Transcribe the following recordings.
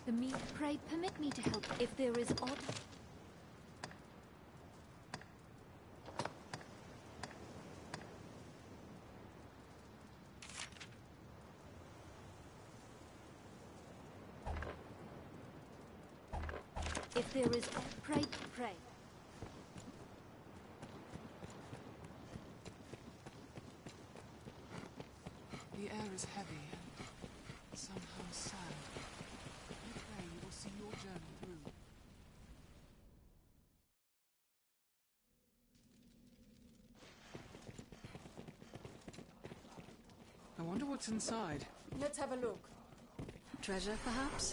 The meat. Pray permit me to help if there is odd. If there is odd, pray. The air is heavy and somehow sad. I pray you will see your journey through. I wonder what's inside. Let's have a look. Treasure, perhaps?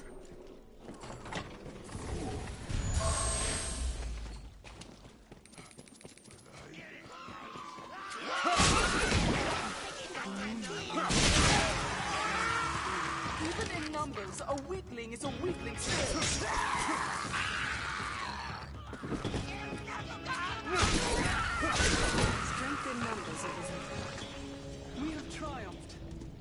Even in numbers, a weakling is a weakling still. Strength in numbers, Elizabeth. We have triumphed.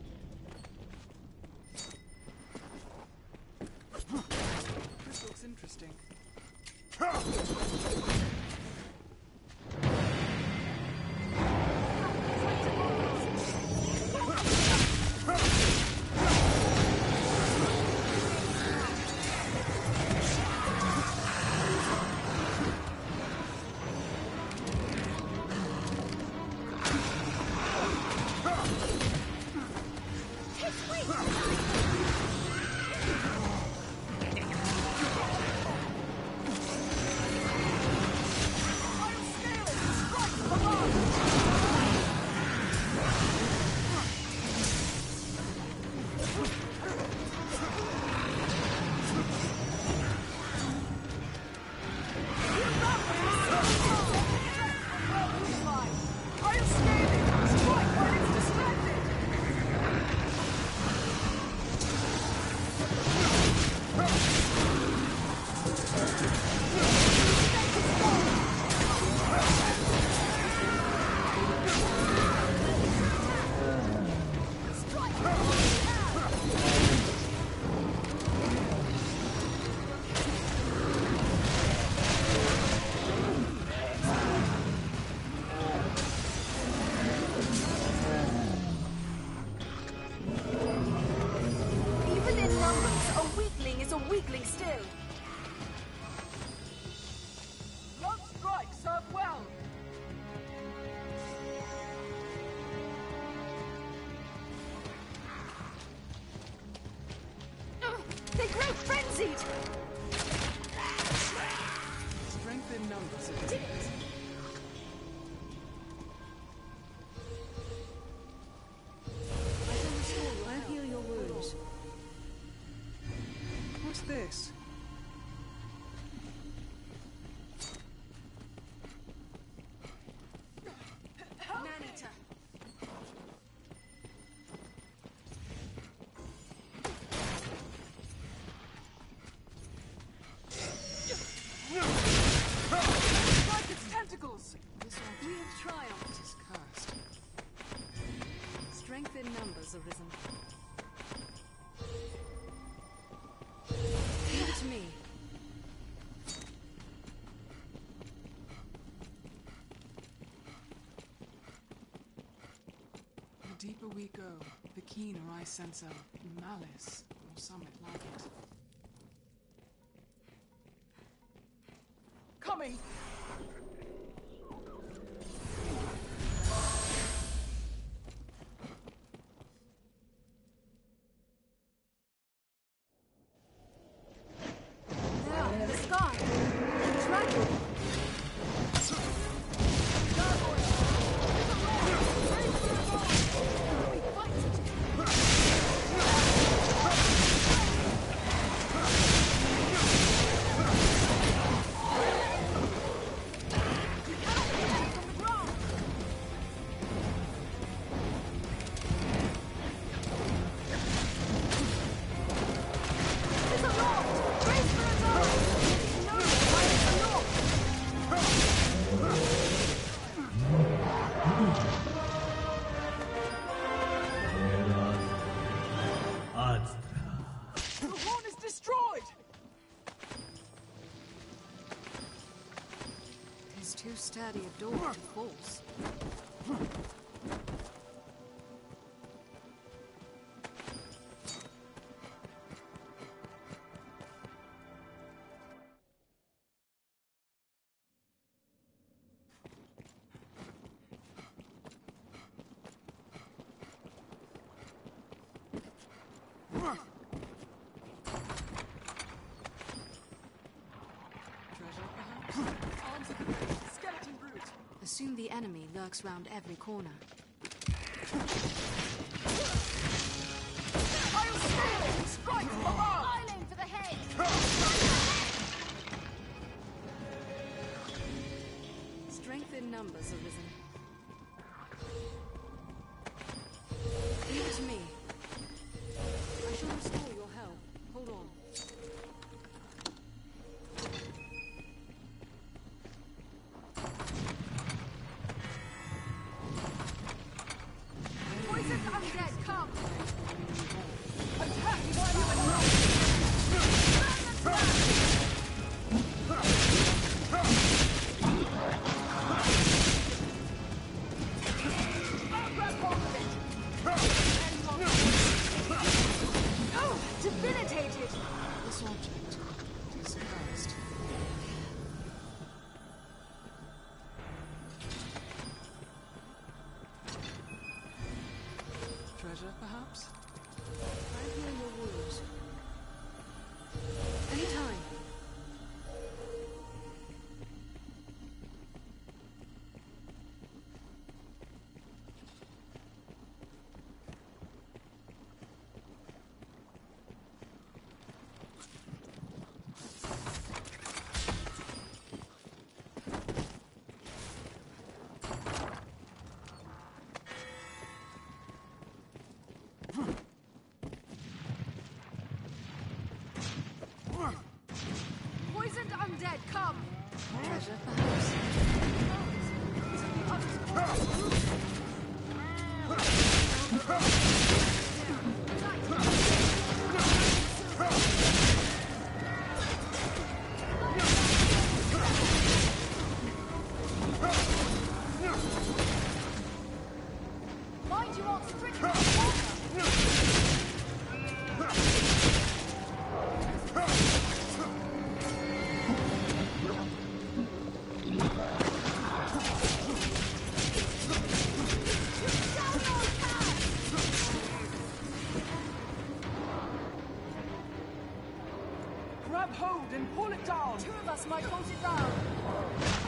This looks interesting. They grow frenzied! Strength in numbers, Elizabeth. I'll heal your wounds. What's this? Man-eater. Strike its tentacles! We have triumphed. It is cursed. Strength in numbers arisen. Leave it to me. The deeper we go, the keener I sense a malice, or summit like it. Coming! There, in the sky. Dragon. Too sturdy a door to force. Treasure, perhaps? Arms of the great skeleton brute. Assume the enemy lurks round every corner. I'll steal it! Strike for her! I'll aim for the head! Strength in numbers arisen. Leave it to me. I shall restore your health. Hold on. Poisoned undead, come! Attack while you alone! I'll grab hold of it! Oh, debilitated! This object is cursed. Treasure, perhaps? I heal your wounds. Anytime. Poisoned undead, come! Treasure, perhaps. Mind you won't stricken! Grab hold and pull it down! Two of us might hold it down!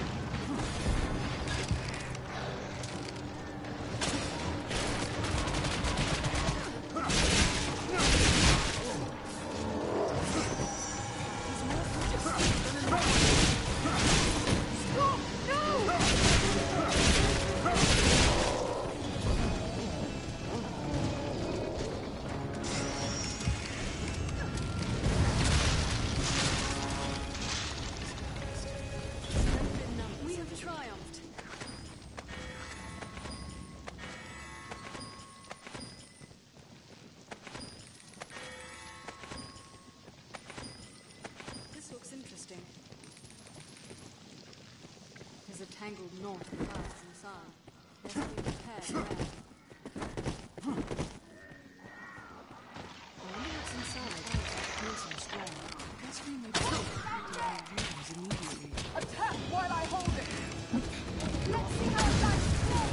We have triumphed. This looks interesting. There's a tangled knot of clouds inside. Best be prepared there. I wonder what's inside. Feels so strong. Guess we may be able to our rooms immediately. Attack while I hold it! Let's see how it dies!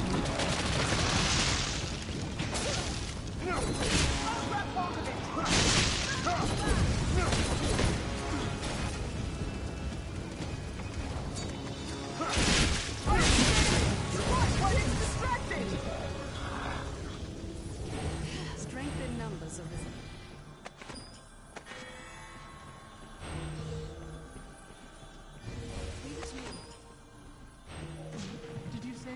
I'll grab hold of it! Strike while it's distracted! Strength in numbers arisen. Leave it to me. Did you say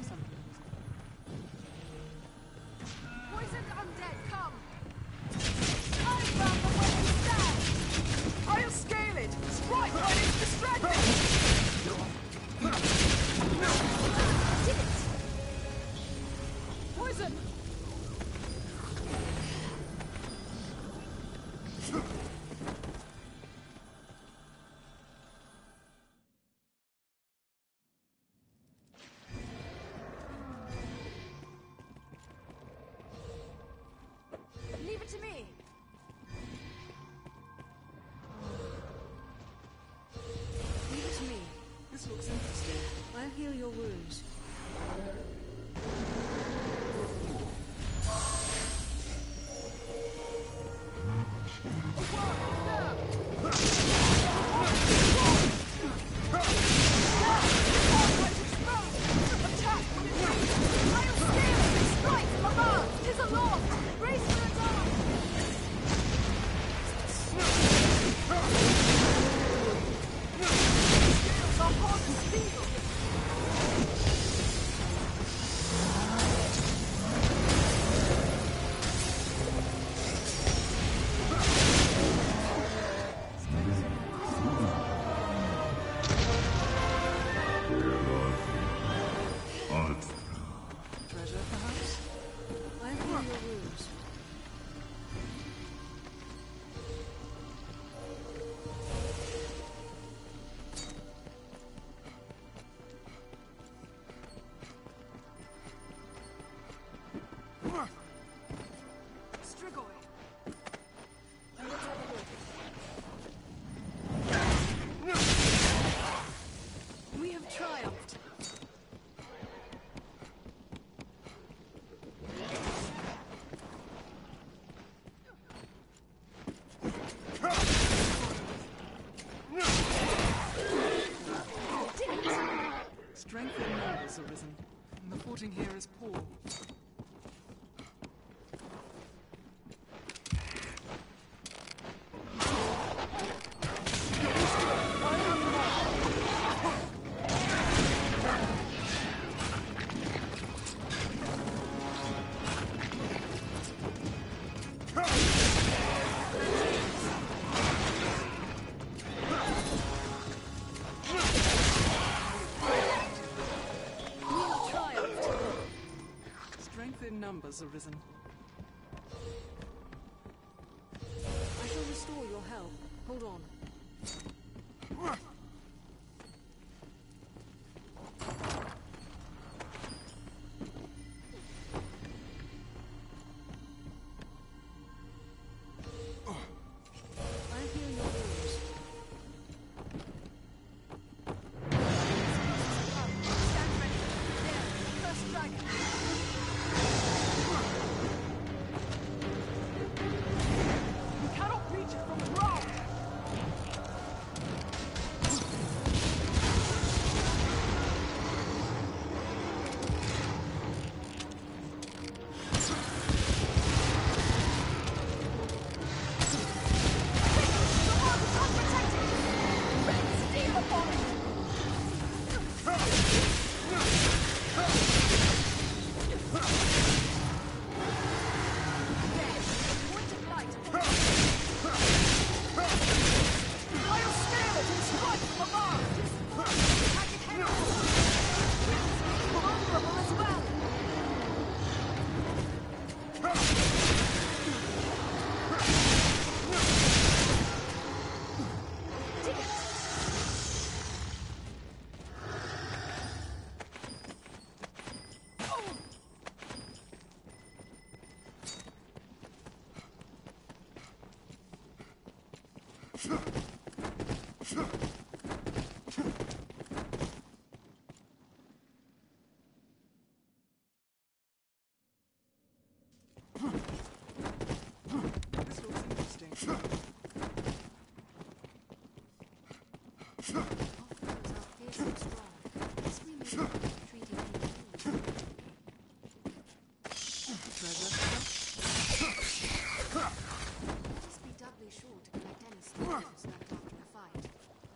Fighting here is poor. Numbers arisen. I shall restore your health. Hold on. I'm healing your wounds. Stand ready. There, first dragon. You cannot reach it from the ground! This looks interesting. Our foes are fierce and strong. Must we make them treating me? Treasure. Let us be doubly sure to collect any spoils left after a fight.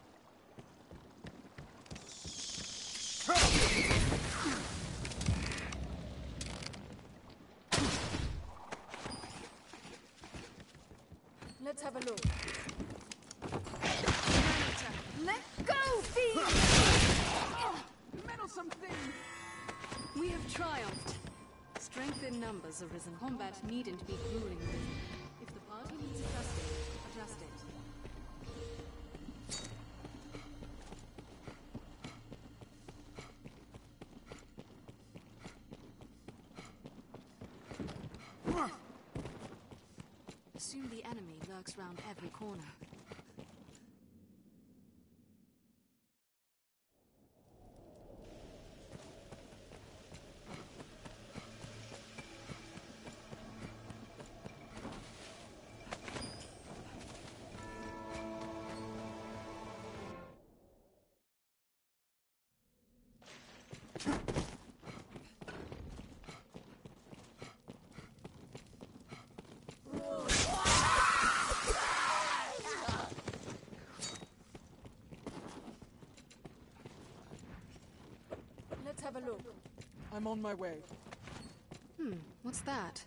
Let's have a look. Let go, fiend! Meddlesome thing! We have triumphed. Strength in numbers arisen. Combat needn't be grueling. If the party needs adjusting, adjust it. Assume the enemy lurks round every corner. Let's have a look. I'm on my way. What's that?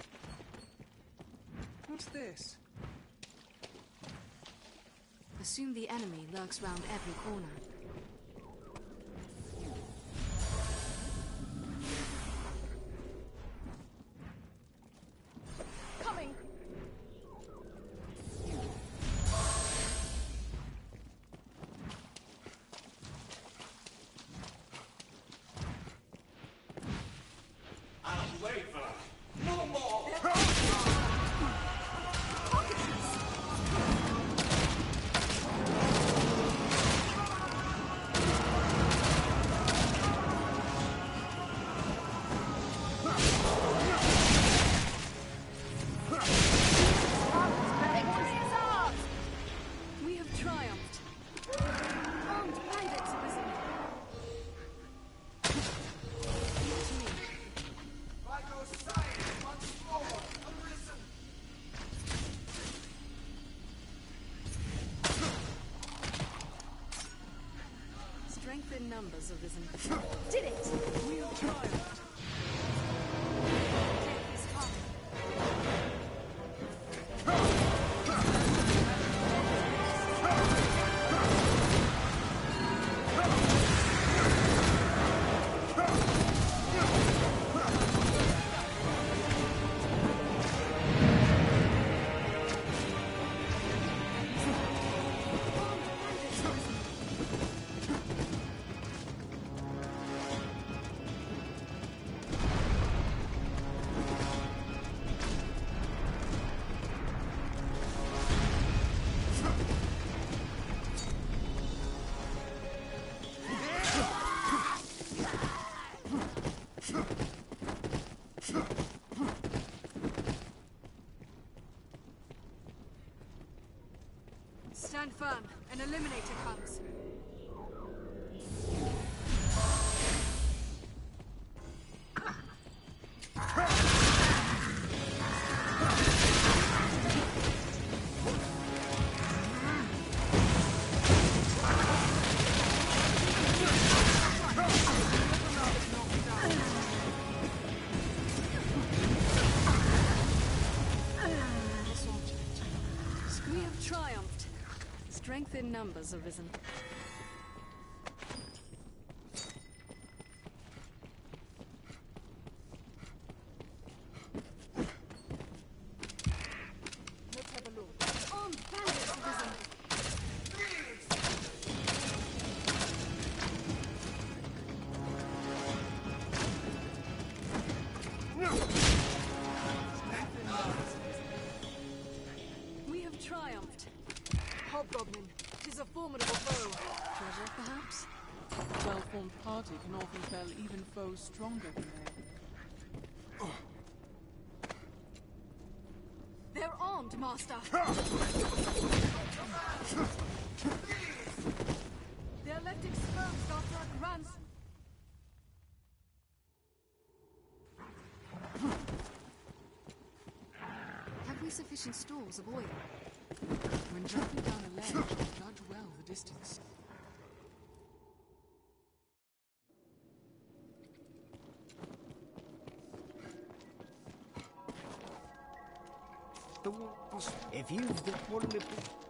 What's this? Assume the enemy lurks round every corner. Coming! We have triumphed. Armed bandits arisen. Leave it to me. in numbers arisen. Did it! We have triumphed. Death is come. Stand firm. An eliminator comes. We have triumphed. Strength in numbers arisen. Let's have a look. Armed bandits arisen. We have triumphed. Hobgoblin. Tis a formidable foe. Treasure, perhaps? A well-formed party can often fell even foes stronger than they. They're armed, Master. They're left exposed after a ransom. Have we sufficient stores of oil? When jumping down a ledge, judge well the distance. The walls. If you've the one little.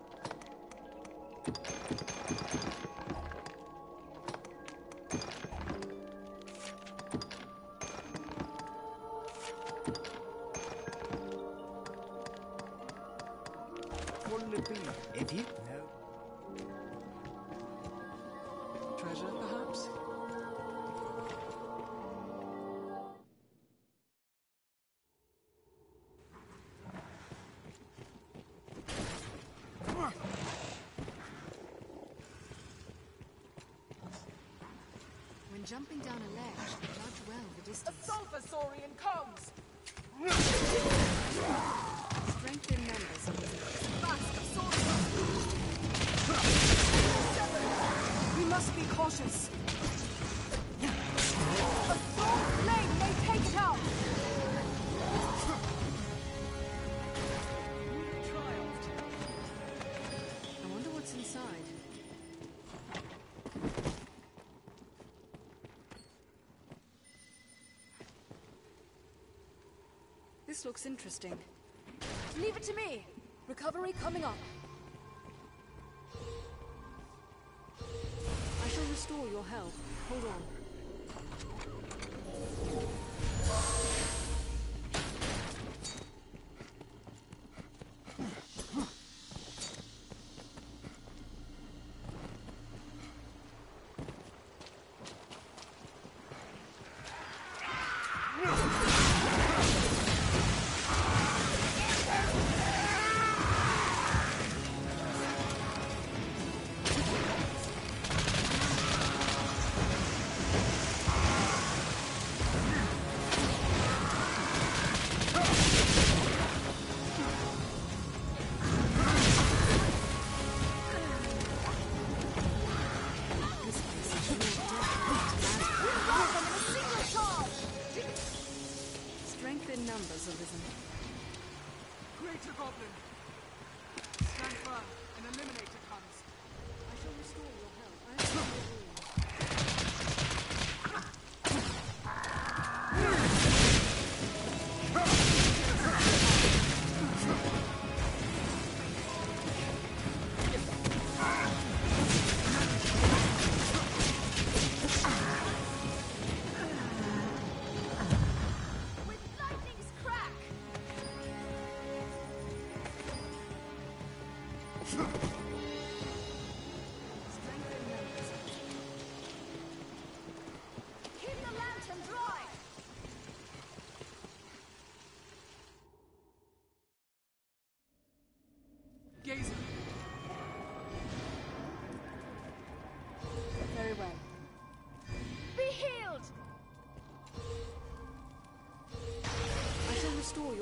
One little. If you. No. Treasure, perhaps? When jumping down a ledge, judge well the A distance. sulfur saurian comes. Strength in numbers arisen. Fast sorcerer. We must be cautious. A storm flame may take it out. Triumphed. I wonder what's inside. This looks interesting. Leave it to me. Recovery coming up. I shall restore your health. Hold on.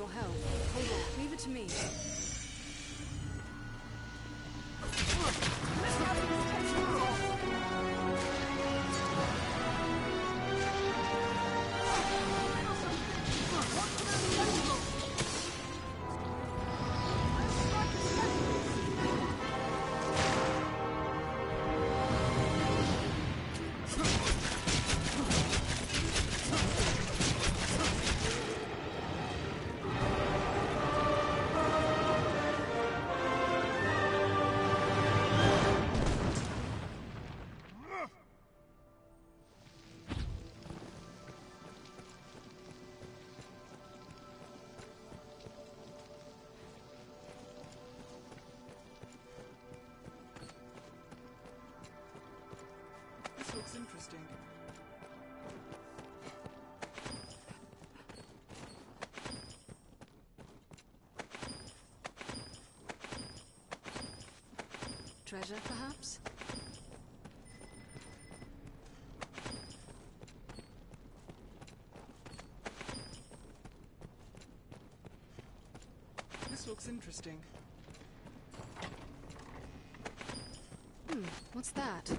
your help. Hold on. Leave it to me. This looks interesting. Treasure, perhaps? This looks interesting. What's that?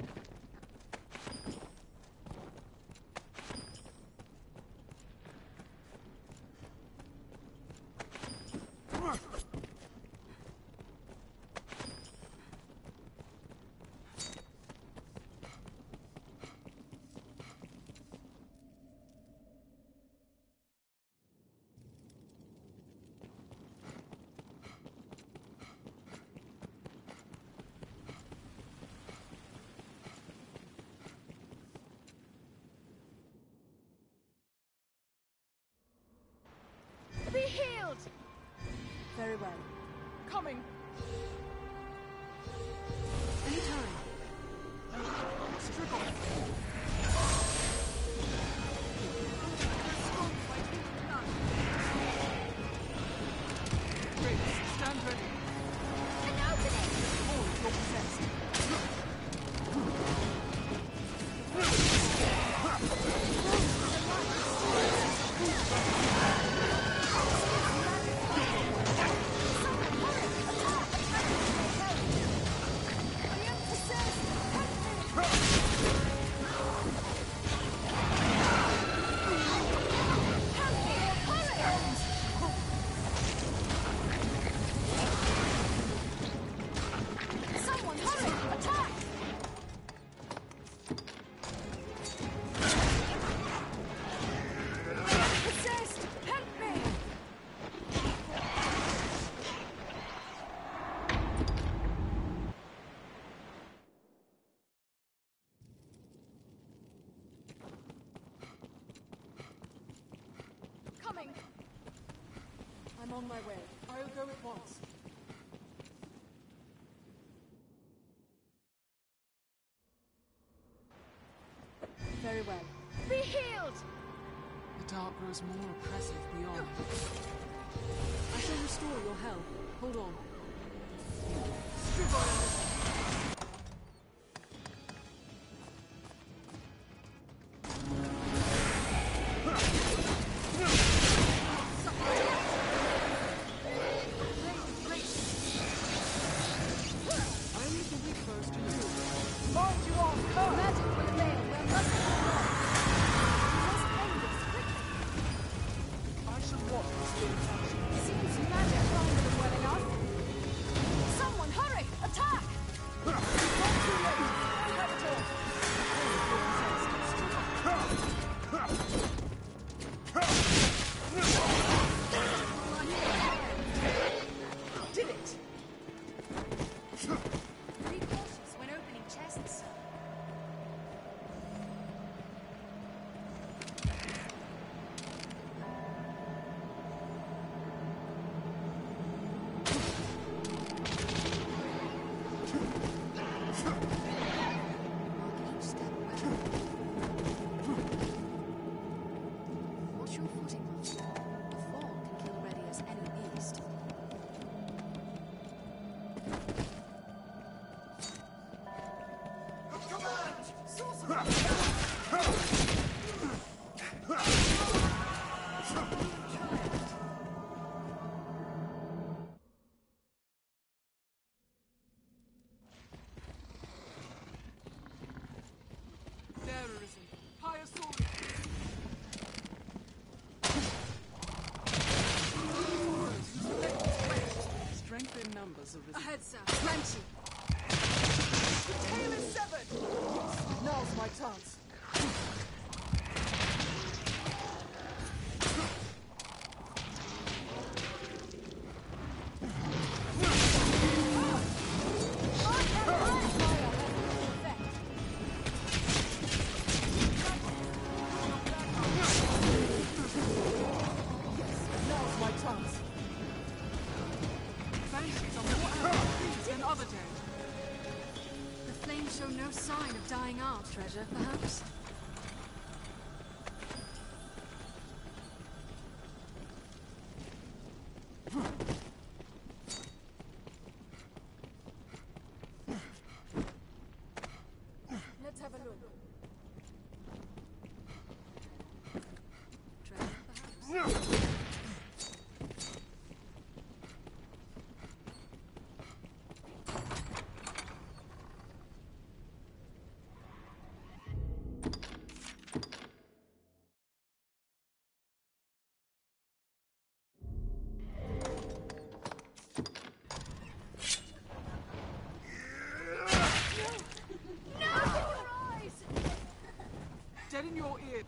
Be healed! Very well. Coming! Anytime. Striggle! Grace, stand ready. An opening! All you're possessed. Someone hurry! Attack! Possessed! Help me! Coming! I'm on my way. I'll go at once. Very well. Be healed! The dark grows more oppressive beyond. I shall restore your health. Hold on. Mind you are cursed! Magic will avail where must be wrong. You must end this quickly. I shall watch this thing's action. Seems magic longer than well enough. Someone hurry! Attack! Not too late! I have it all! Did it! Be cautious when opening chests. Mark each step well. Watch your footing, Master. A fall can kill ready as any beast. chance. Now's my chance. Banshees are more active than other days. The flames show no sign of dying out, treasure, perhaps? Let's have a look. Treasure, perhaps? Dead in your ear.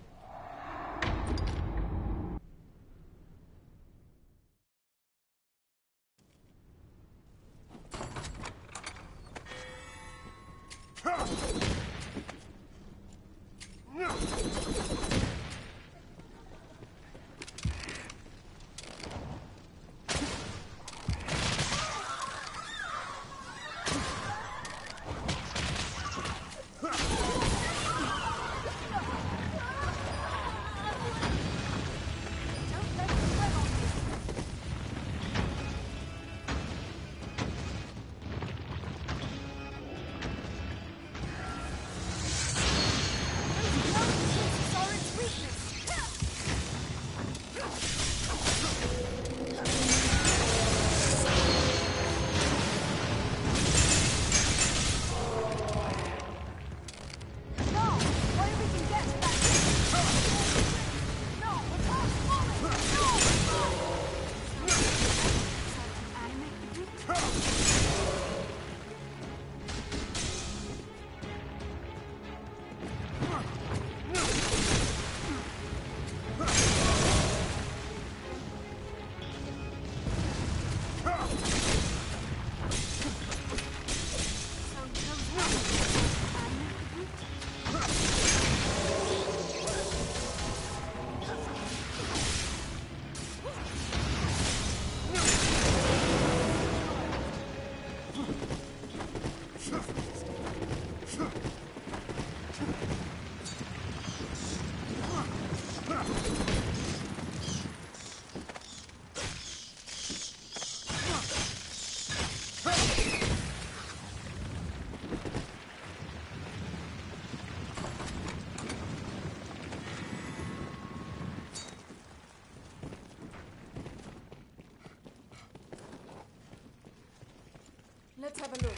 Let's have a look.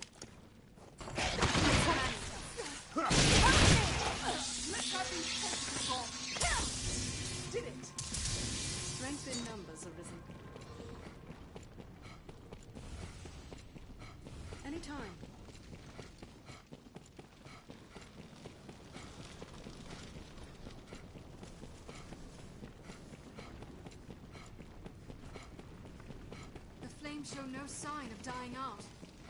Did it. Strength in numbers arisen. Any time. The flames show no sign of dying out.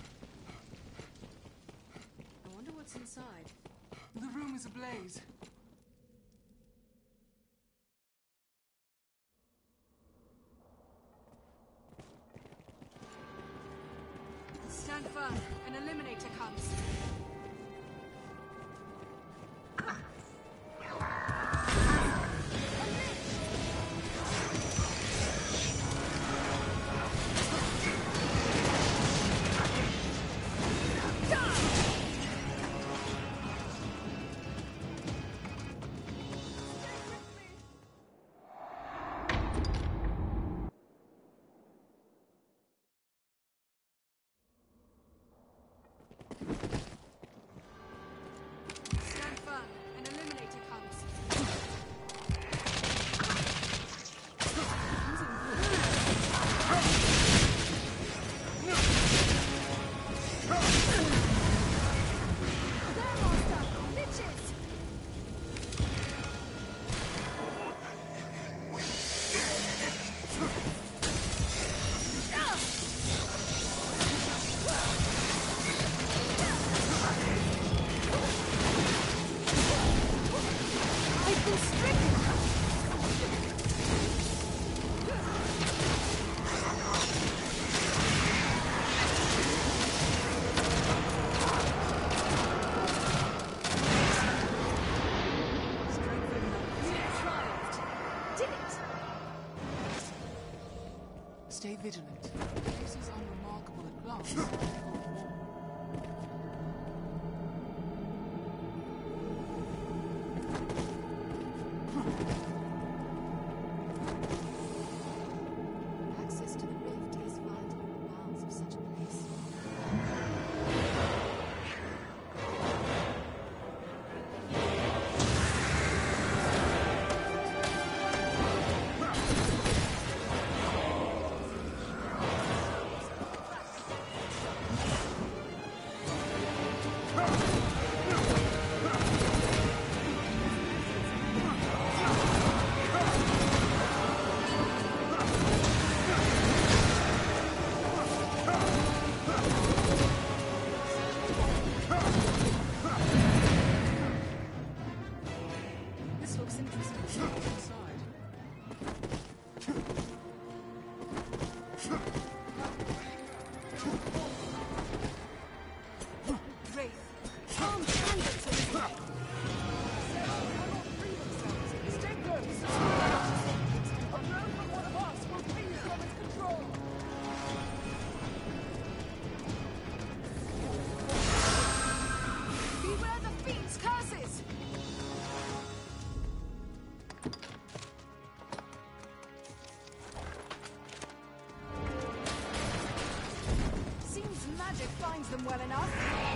I wonder what's inside. The room is ablaze. Stand firm. An eliminator comes. Stand firm. An eliminator comes. There, Master! Bitches! chance before war. Access to the rift is vital in the bowels of such a place. This looks interesting. Inside. Wraith, armed bandits are in there. Stay close! A blow from one of us will free you from its control! Beware the fiend's curses! Seems magic finds them well enough.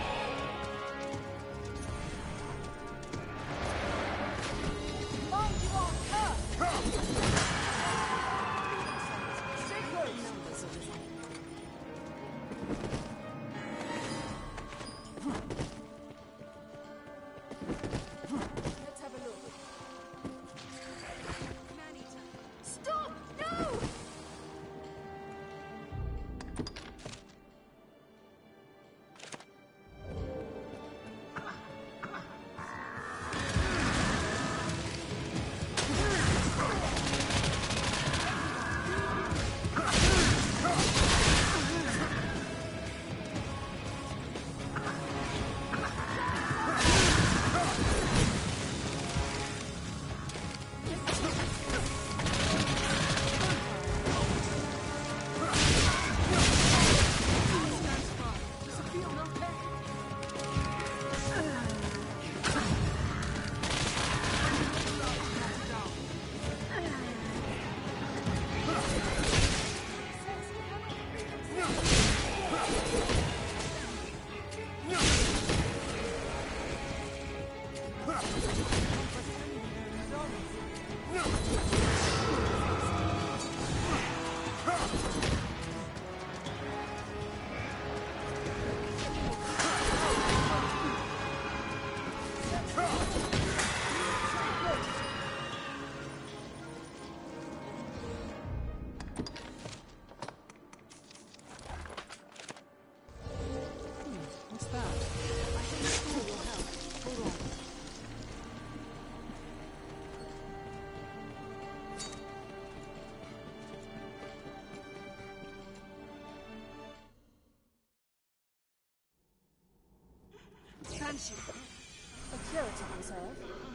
Mind you are cursed! Stay close! Numbers are risen. Let's have a look. Man-eater. Stop! No! What's that? I can restore your health. Hold on. Banshee. A curative reserve.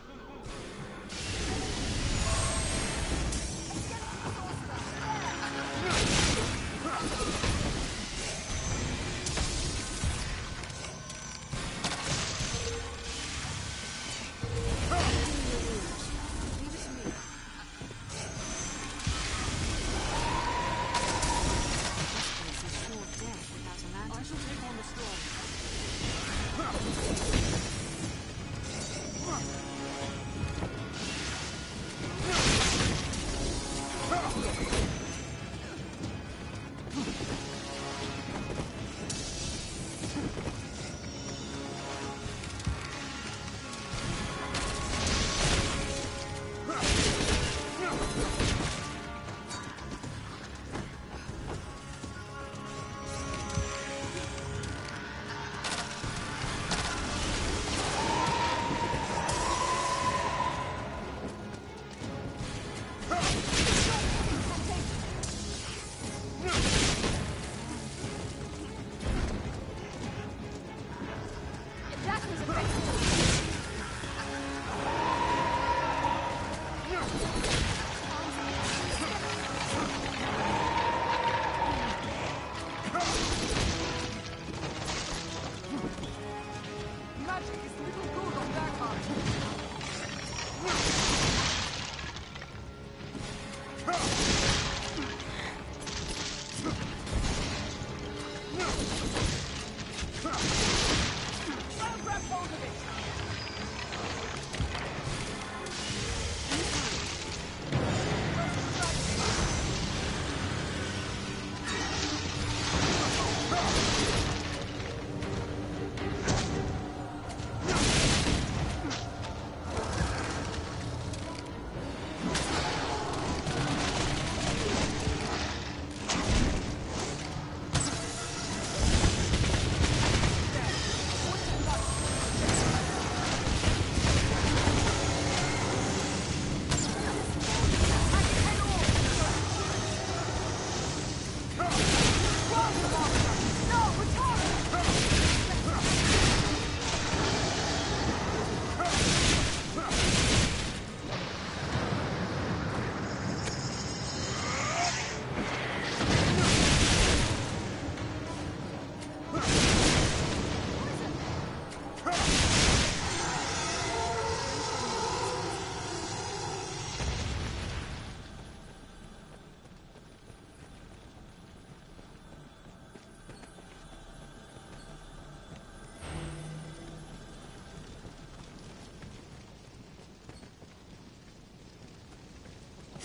This is sure death without a lantern. I shall take on the storm.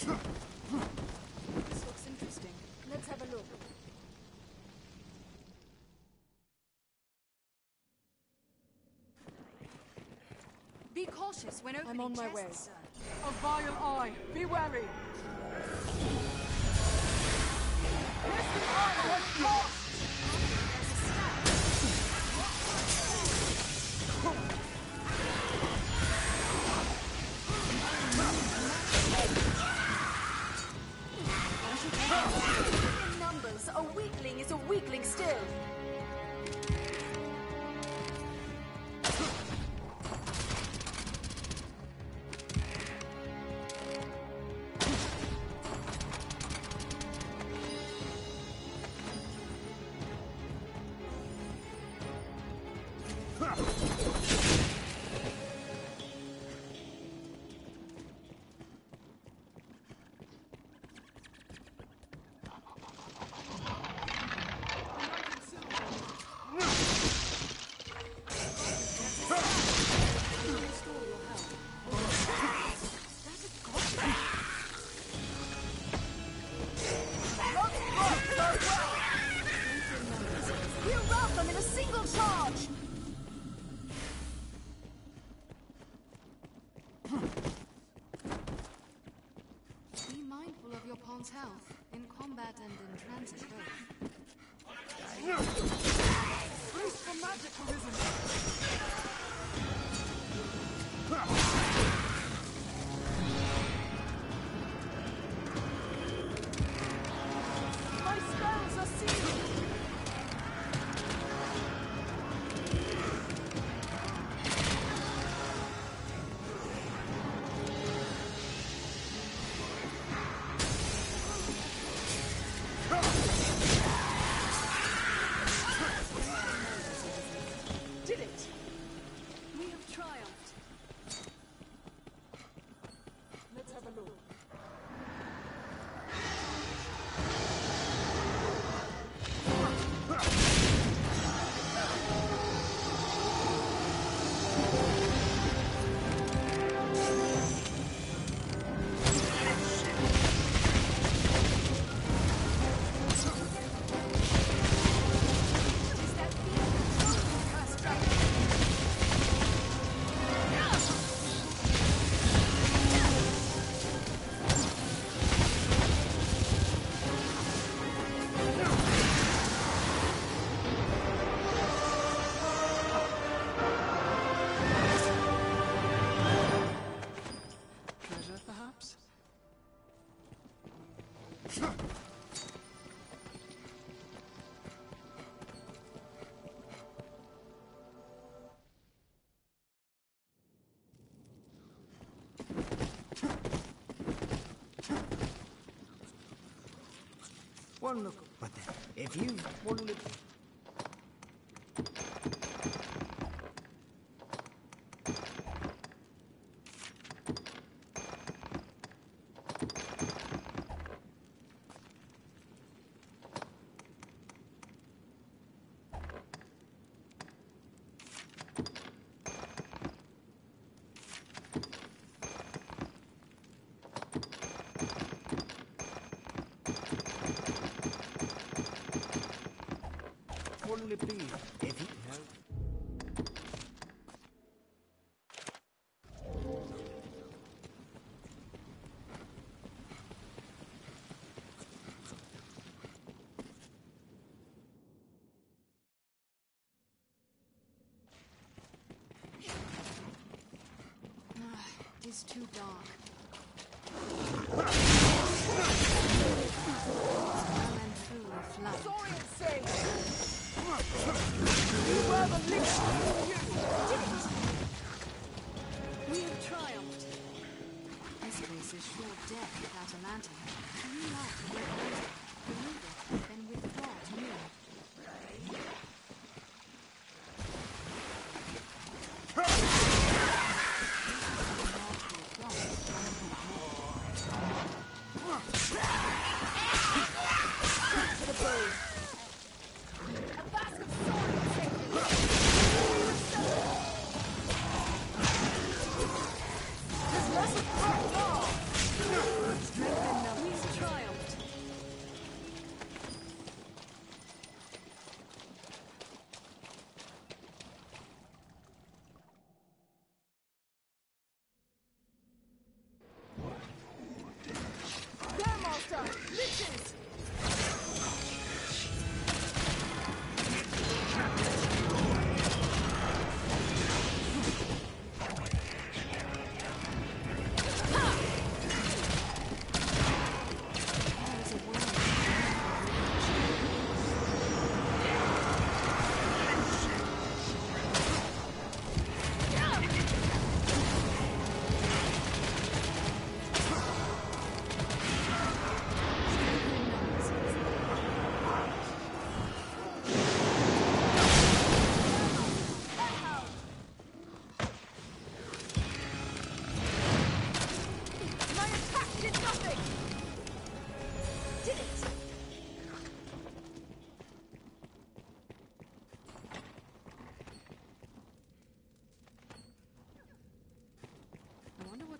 This looks interesting. Let's have a look. Be cautious when opening I'm on my way. chests, sir. A vile eye! Be wary! Here's the eye was lost! In numbers, a weakling is a weakling still. You rout them in a single charge! Be mindful of your pawn's health, in combat and in transit both. Boost for magic arisen! My spells are sealed! Did it! We have triumphed. Let's have a look. Is that the cursed dragon? Treasure, perhaps? One look. But then, if you one look. What'll it be? If you know. It is too dark. Well and truly flood. Saurian say! You were the least you! Did it! We have triumphed. This place is sure dead without a lantern. You like the red lantern. Remove it, then withdraw to me. A basket of saurian safety!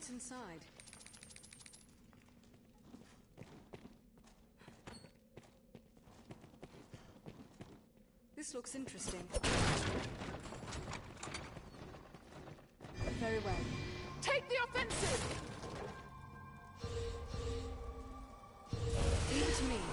What's inside? This looks interesting. Very well. Take the offensive! Leave it to me.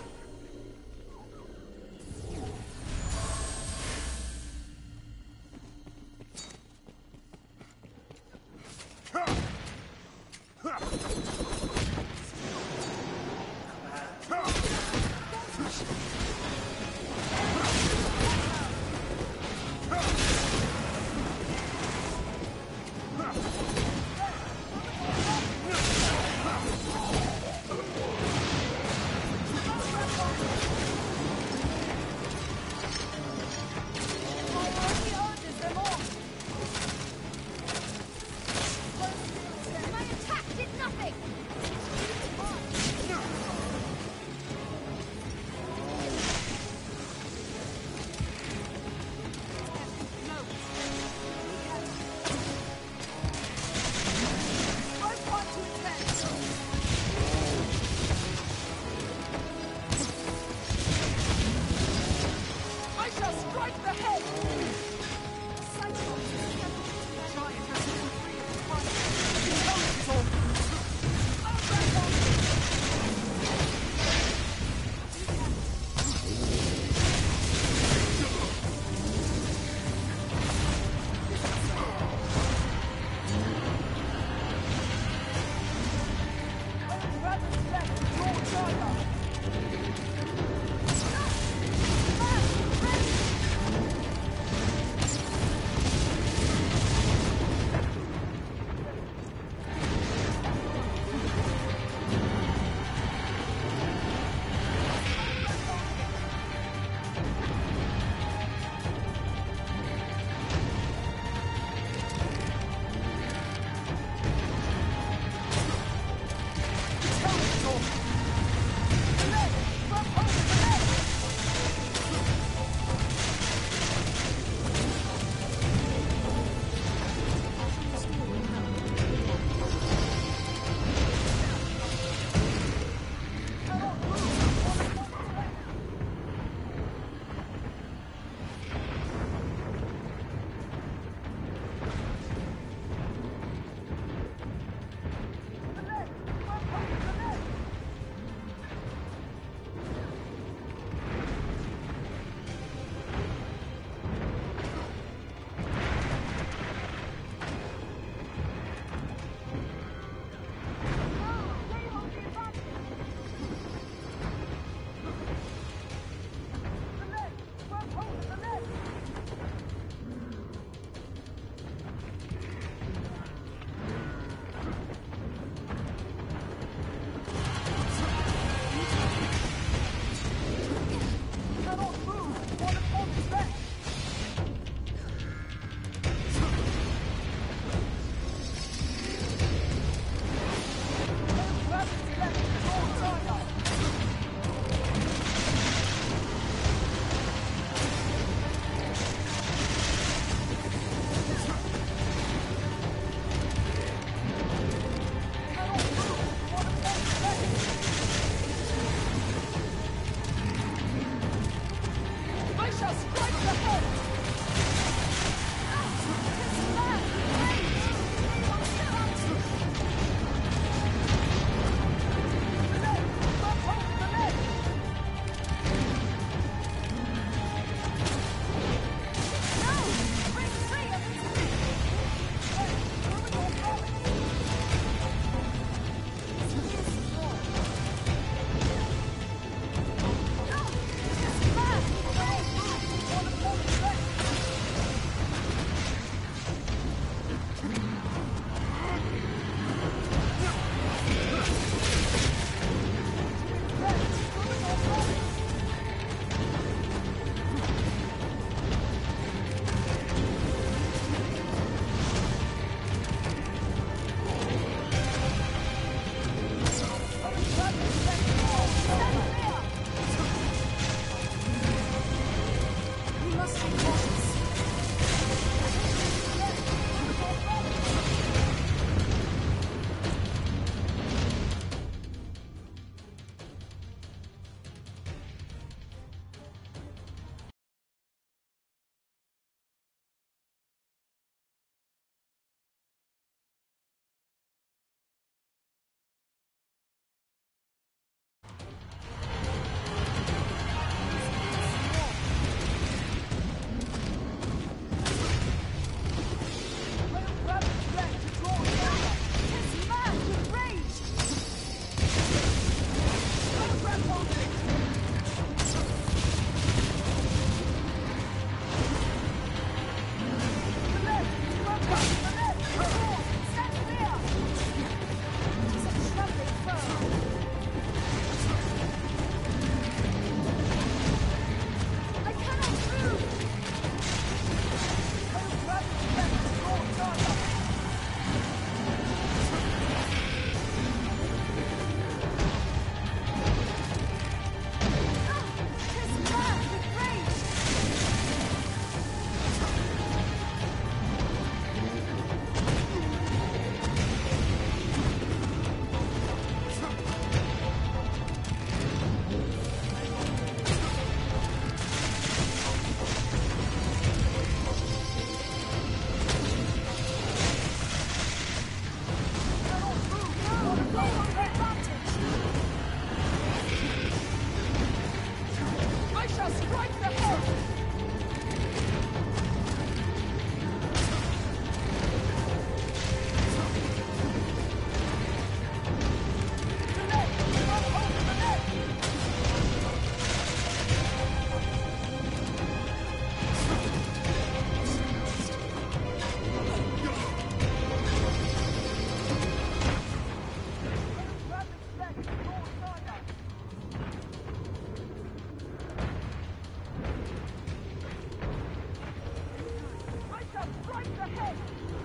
Strike the head!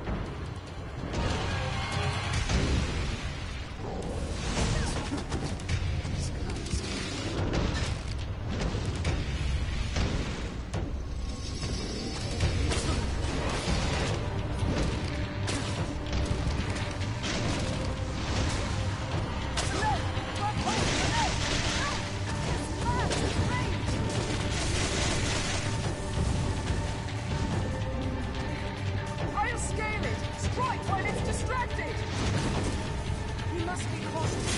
I'll scale it! Strike while it's distracted! We must be cautious.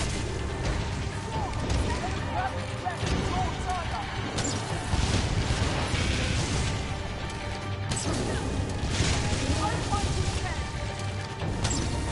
I'll fight you again!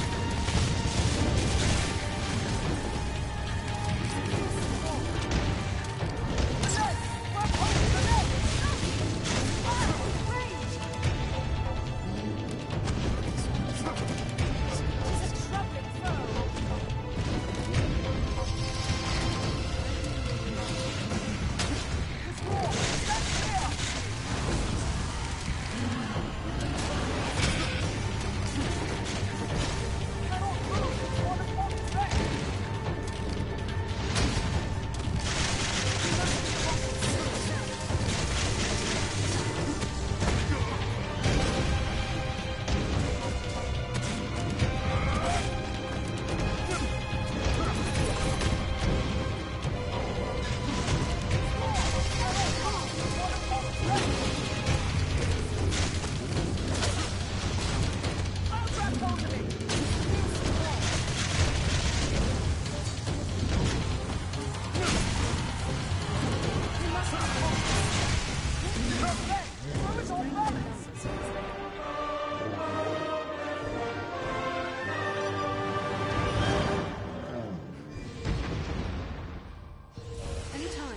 Anytime.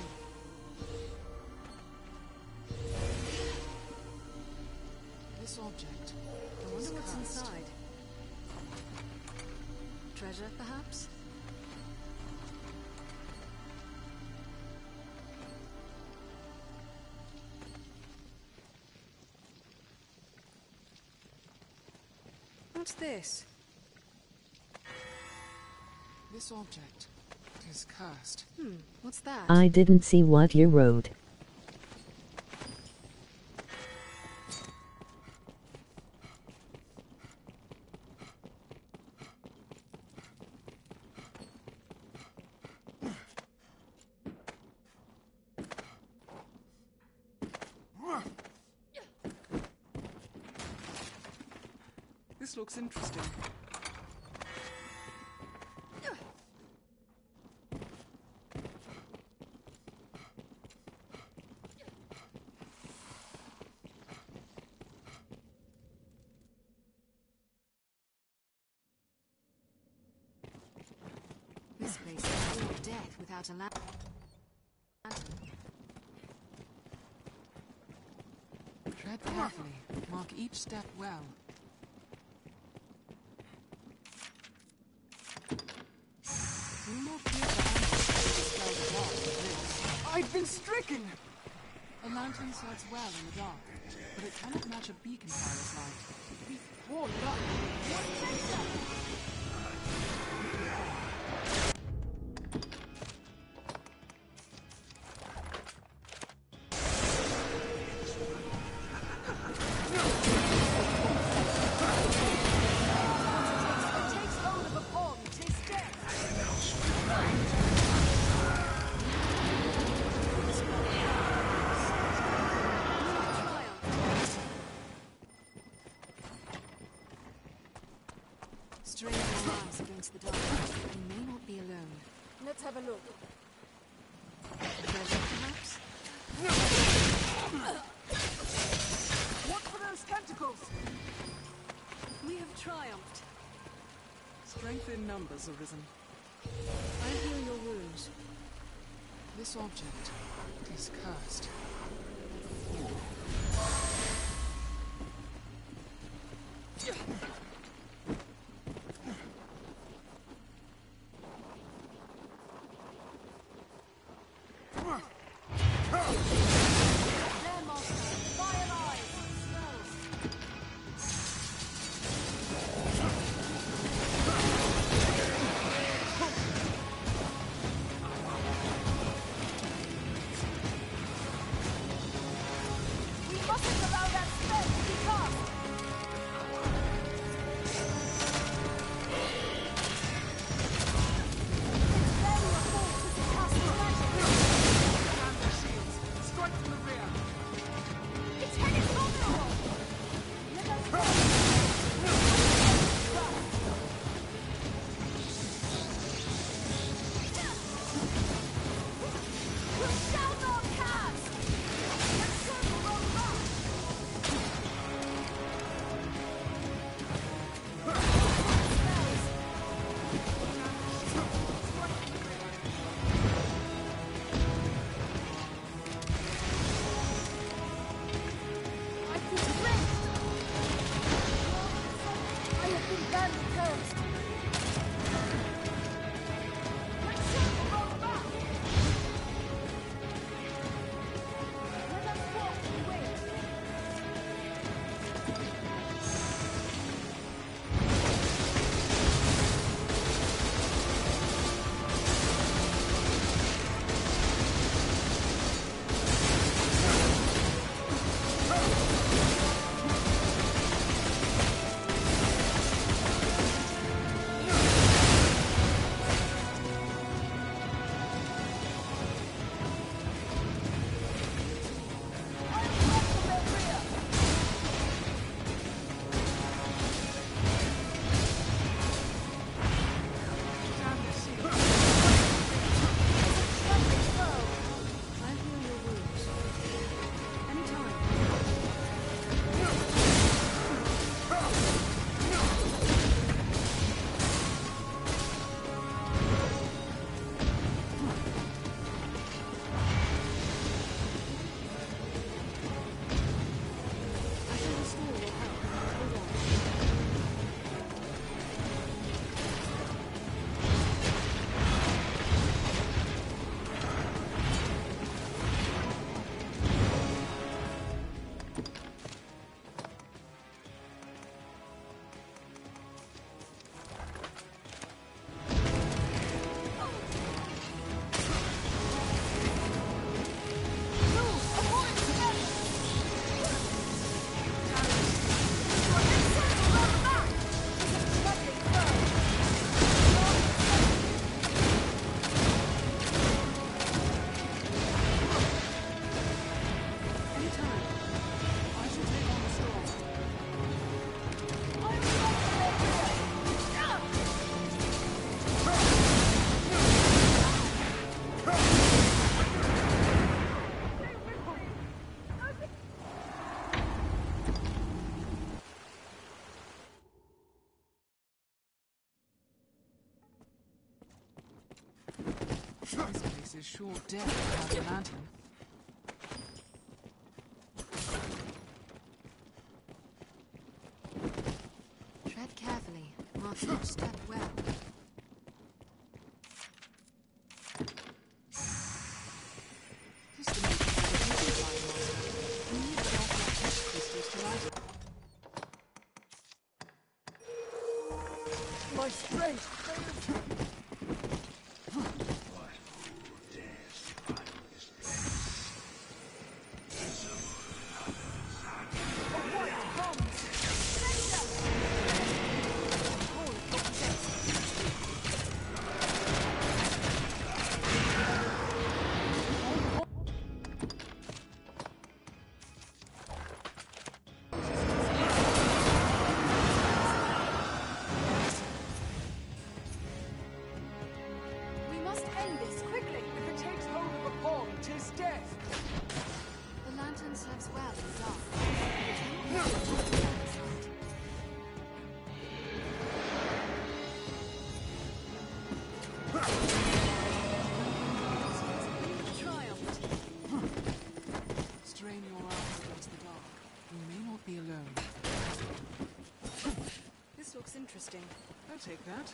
This object I wonder what's inside. Treasure, perhaps? What's this? This object is cursed. What's that? I didn't see what you wrote. This looks interesting. This place is full of death without a lantern. Tread carefully. Mark each step well. No more fear for animals to dispel the dark than this. I've been stricken! A lantern serves well in the dark, but it cannot match a beacon fire's light. We poor luck! What takes us? Strain your eyes against the dark. You may not be alone. Let's have a look. Treasure, perhaps? What for those tentacles? We have triumphed. Strength in numbers arisen. I heal your wounds. This object is cursed. There, Master. Fire eyes. Spells. This place is sure dead without a lantern. Tread carefully. Mark each step well. This is the nature of the beauty master. We need the dark test crystals to light it. My strength fails. serves well in dark. Triumphed. Strain your eyes against the dark. You may not be alone. This looks interesting. I'll take that.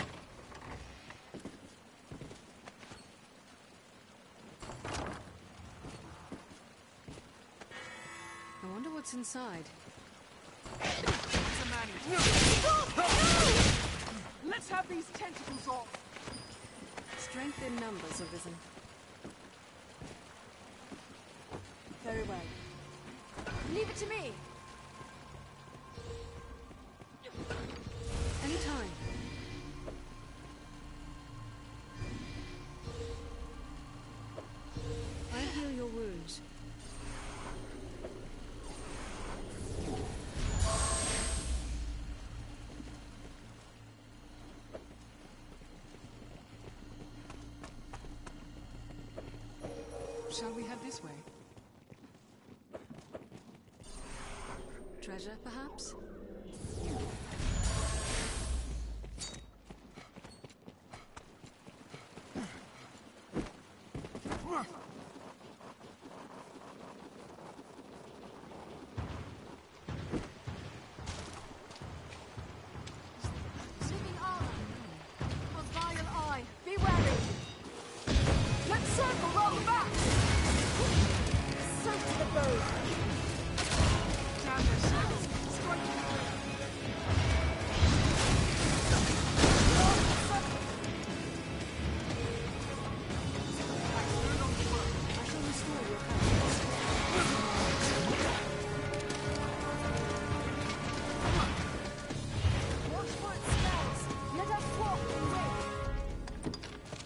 I wonder what's inside. There's a man in here. Let's have these tentacles off. Strength in numbers, Arisen. Very well. Leave it to me. Anytime. I'll heal your wounds. Shall we head this way? Treasure, perhaps? Living armor. A vile eye. Be wary. Let's circle round the back! Soak to the bone. Down their shields. Strike them with I shall restore your health. Watch for its spells. Let us walk and wait.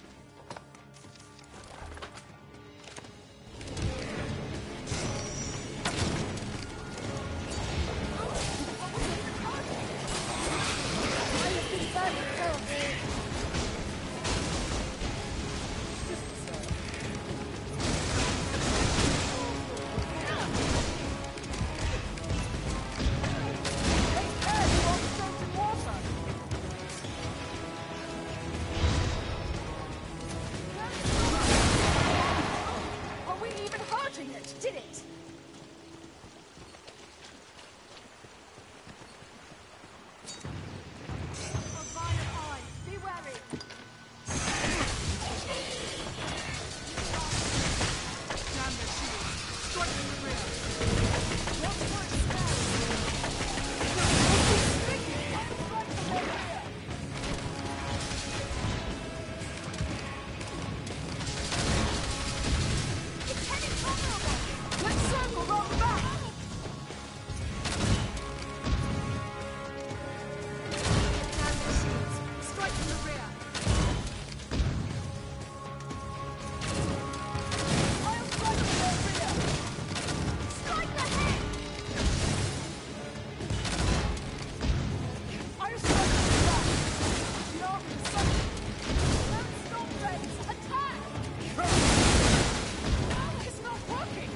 I have been badly killed. Take care, you won't soak in water! Are we even hurting it? Did it? A vile eye. Be wary. down their shields. Strike them with rear. Watch for its spells. It's heading vulnerable. Let's circle round the back! Down their shields. Strike from the rear. I'll strike from their rear! Strike the head. I'll strike from the back! The army is something! Don't stop, friends. Attack. It's not working!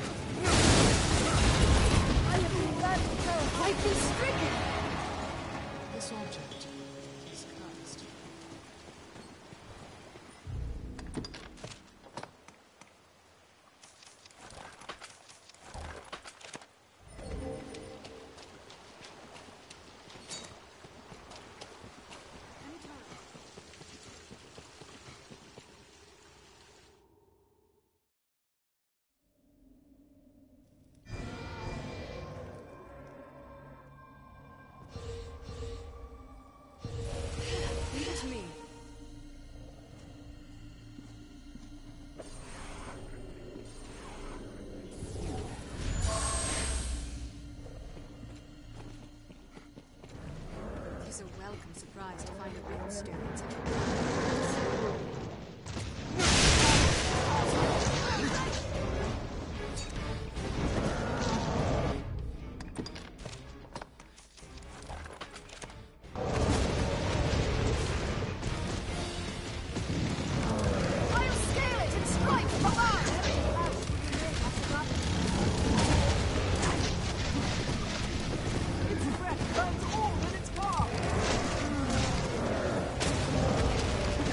I have been badly killed. I've been stricken. This object is cursed. Leave it to me. It is a welcome surprise to find a real stone in such a I'll scale it and strike from behind. Its breath burns all in its path!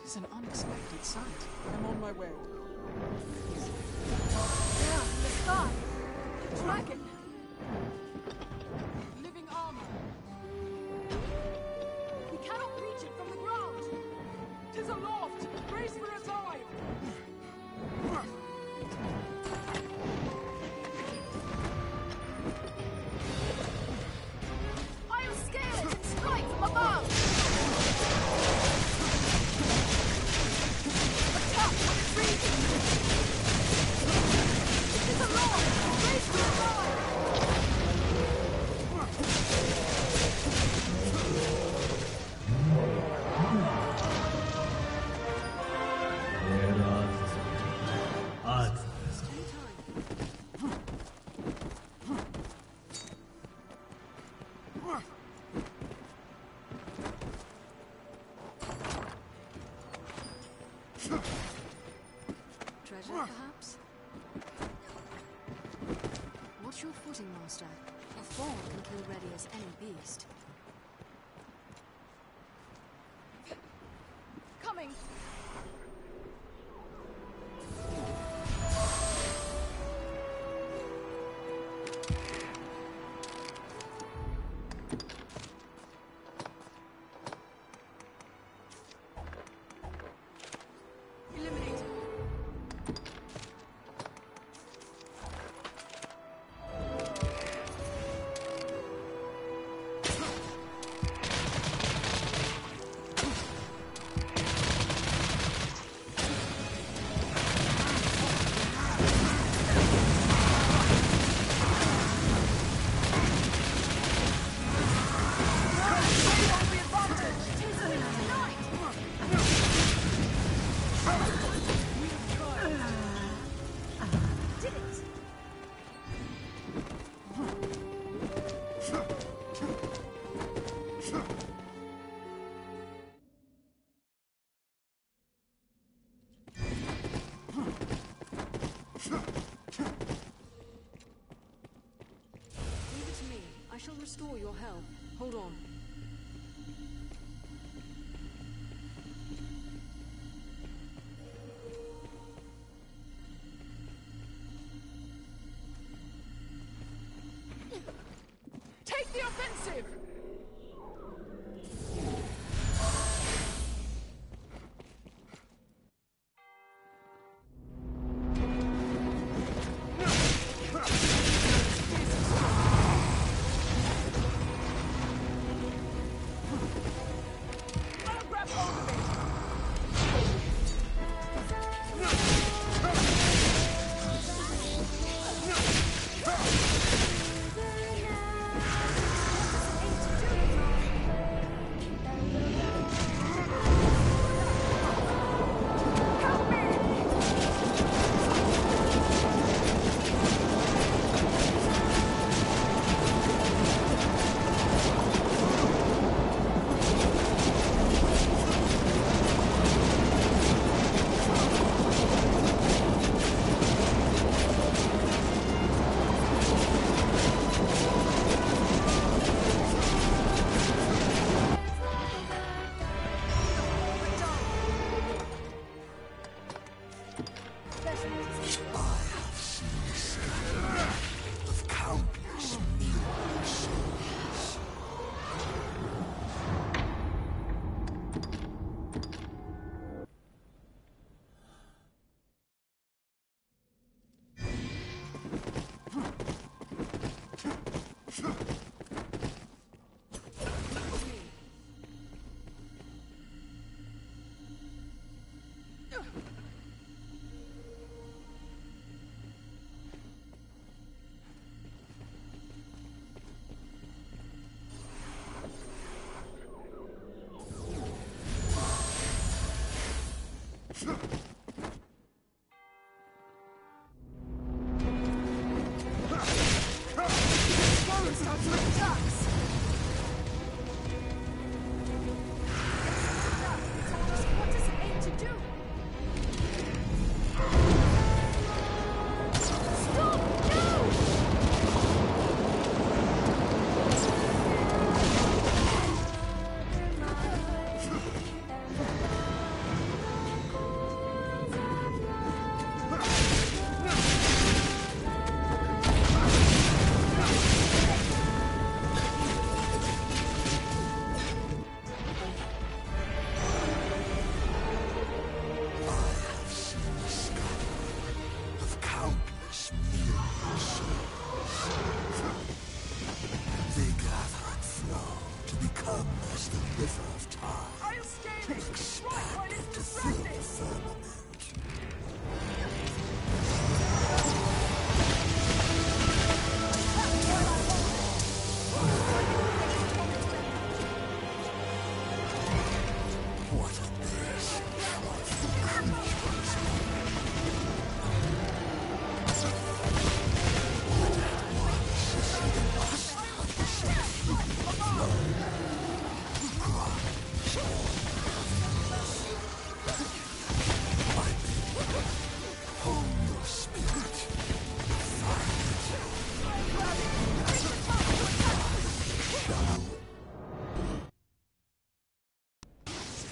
is an unexpected sight. I'm on my way. There, in the sky. The dragon. Living armor. We cannot reach it from the ground. 'Tis aloft! Brace for a dive! I'll scale it and strike from above. Attack when it's ready. It is aloft. Brace for a dive. Treasure, perhaps? Watch your footing, Master. A fall can kill ready as any beast. Coming. Eliminated. Did it. Leave it to me. I shall restore your health. Hold on. Take the offensive! I'll grab hold of it!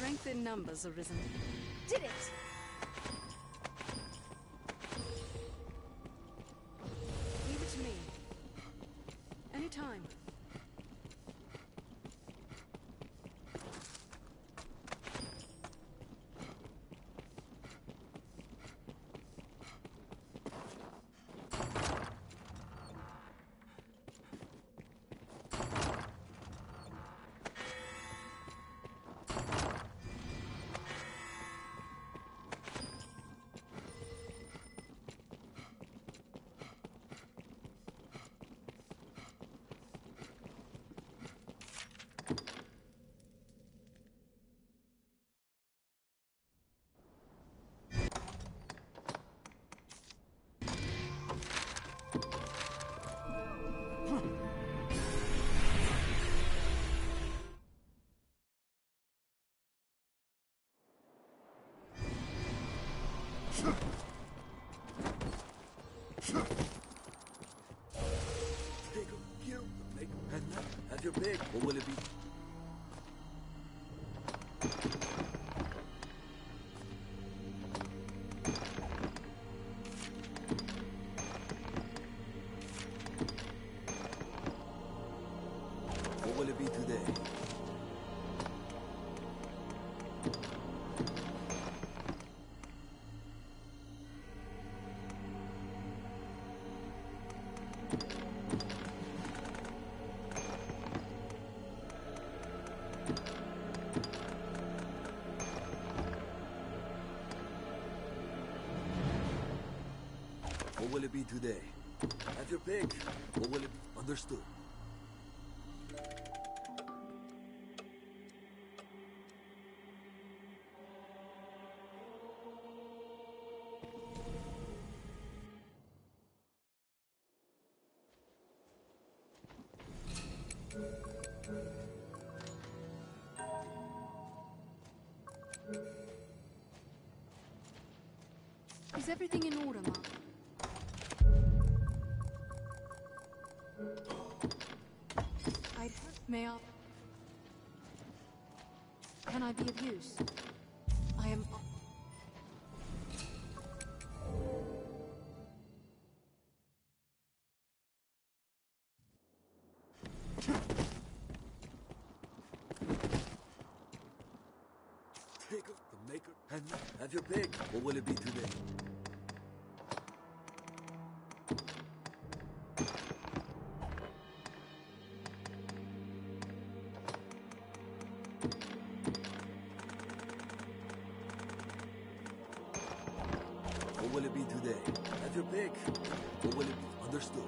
Strength in numbers arisen. Did it! Leave it to me. Anytime. Take a kill, make and have your pick. What will it be? What will it be today? What will it be today? Have your pick. What will it be? Understood. Is everything in order, Mark? May I? Can I be of use? I am... Take the maker and have your pick. What will it be today? What will it be today? Have your pick. What will it be? Understood.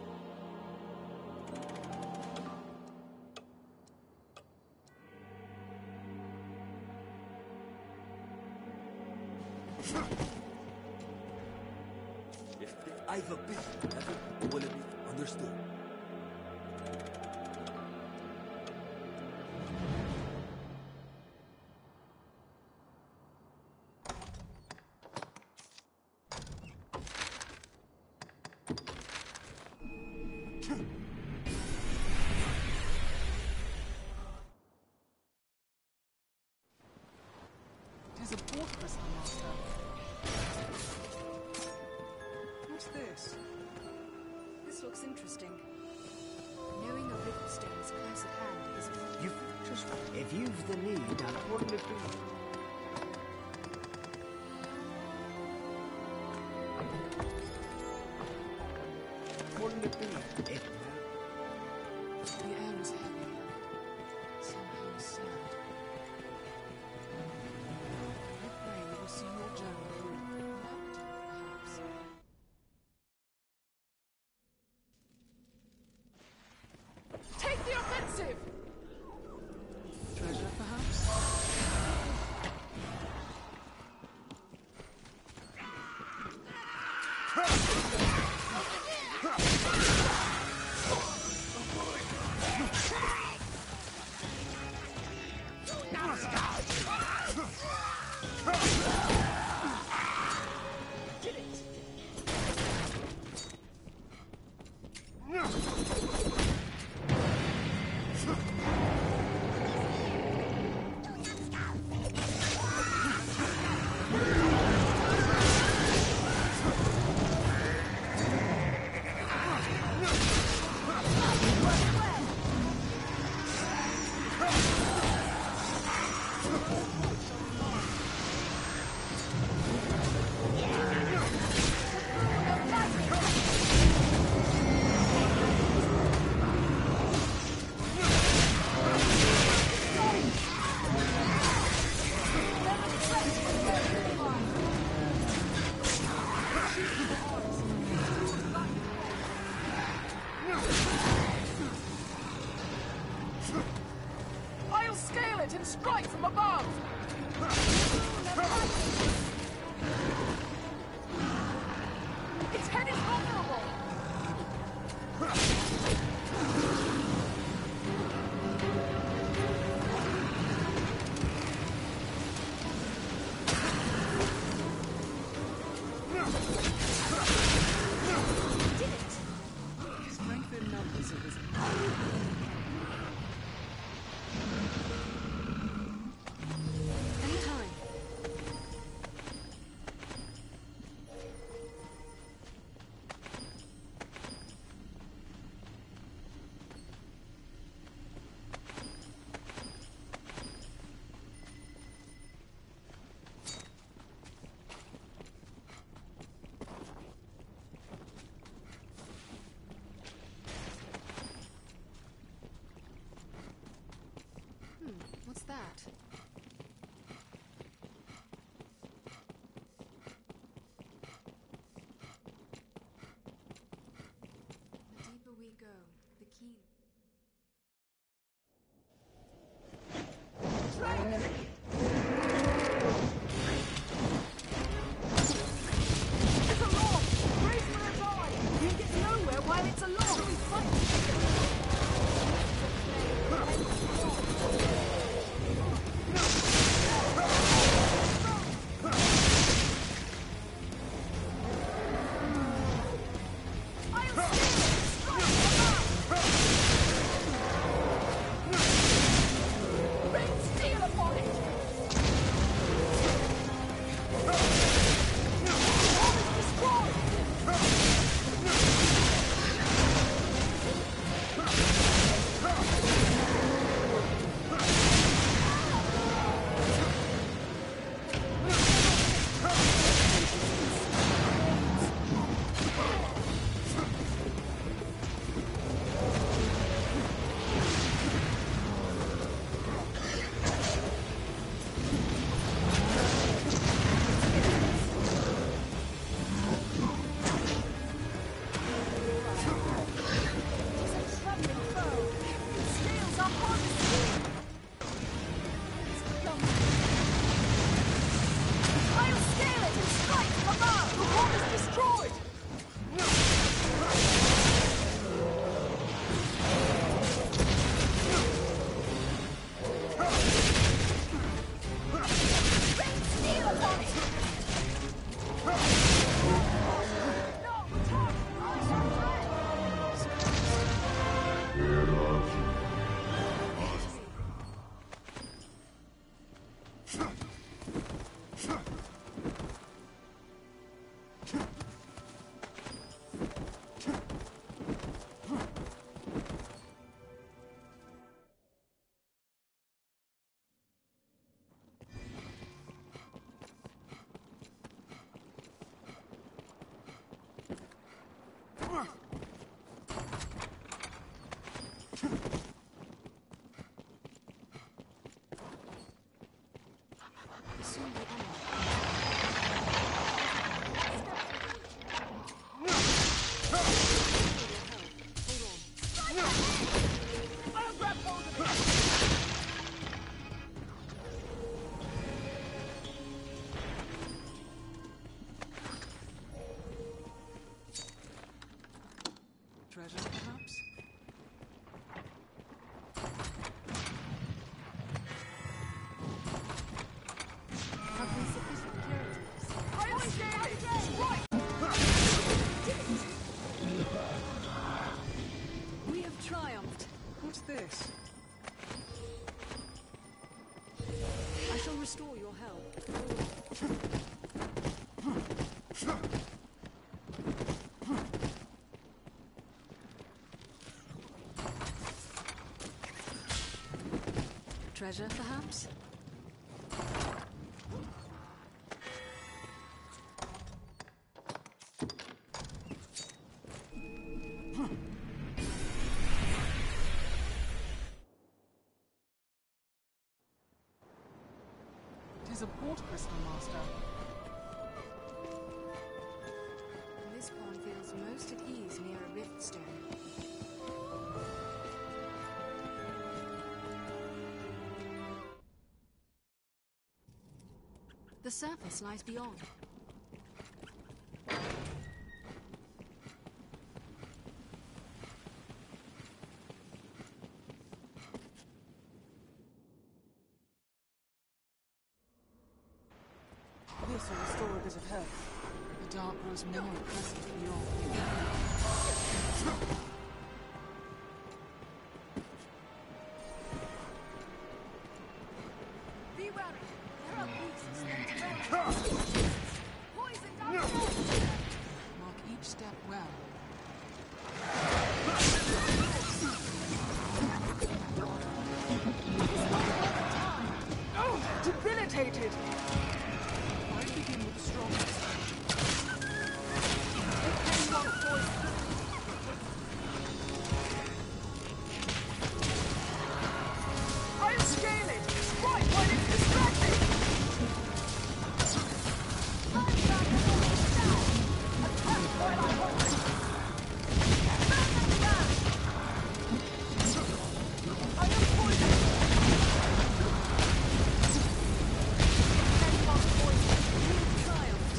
If I've a pick, have it. What will it be? Understood. Tis a fortress, my master. What's this? This looks interesting. Knowing a Riddlestone is close at hand is... You just if you've the need, what will it be? What will it be? If The air is heavy, somehow sad. I pray you will see your journey through productive, perhaps. Take the offensive! Treasure, perhaps? Its head is vulnerable! Strength in numbers of this. Anytime. What's that? The deeper we go, the keener. It's aloft! Raise for a dive! You get nowhere while it's aloft! Treasure, perhaps? Have we sufficient curatives? We have triumphed. What's this? I shall restore your health. Treasure, perhaps? It is a port crystal, Master. This pawn feels most at ease near a rift stone. The surface lies beyond. This will restore a bit of health. The dark grows more oppressive beyond. Be wary. There are beasts and poison down there. Mark each step well. Oh, debilitated! I begin with the strongest. I'll scale it! Strike while it's distracted! Attack while I hold it! I am poisoned! Depend on poison. You've triumphed.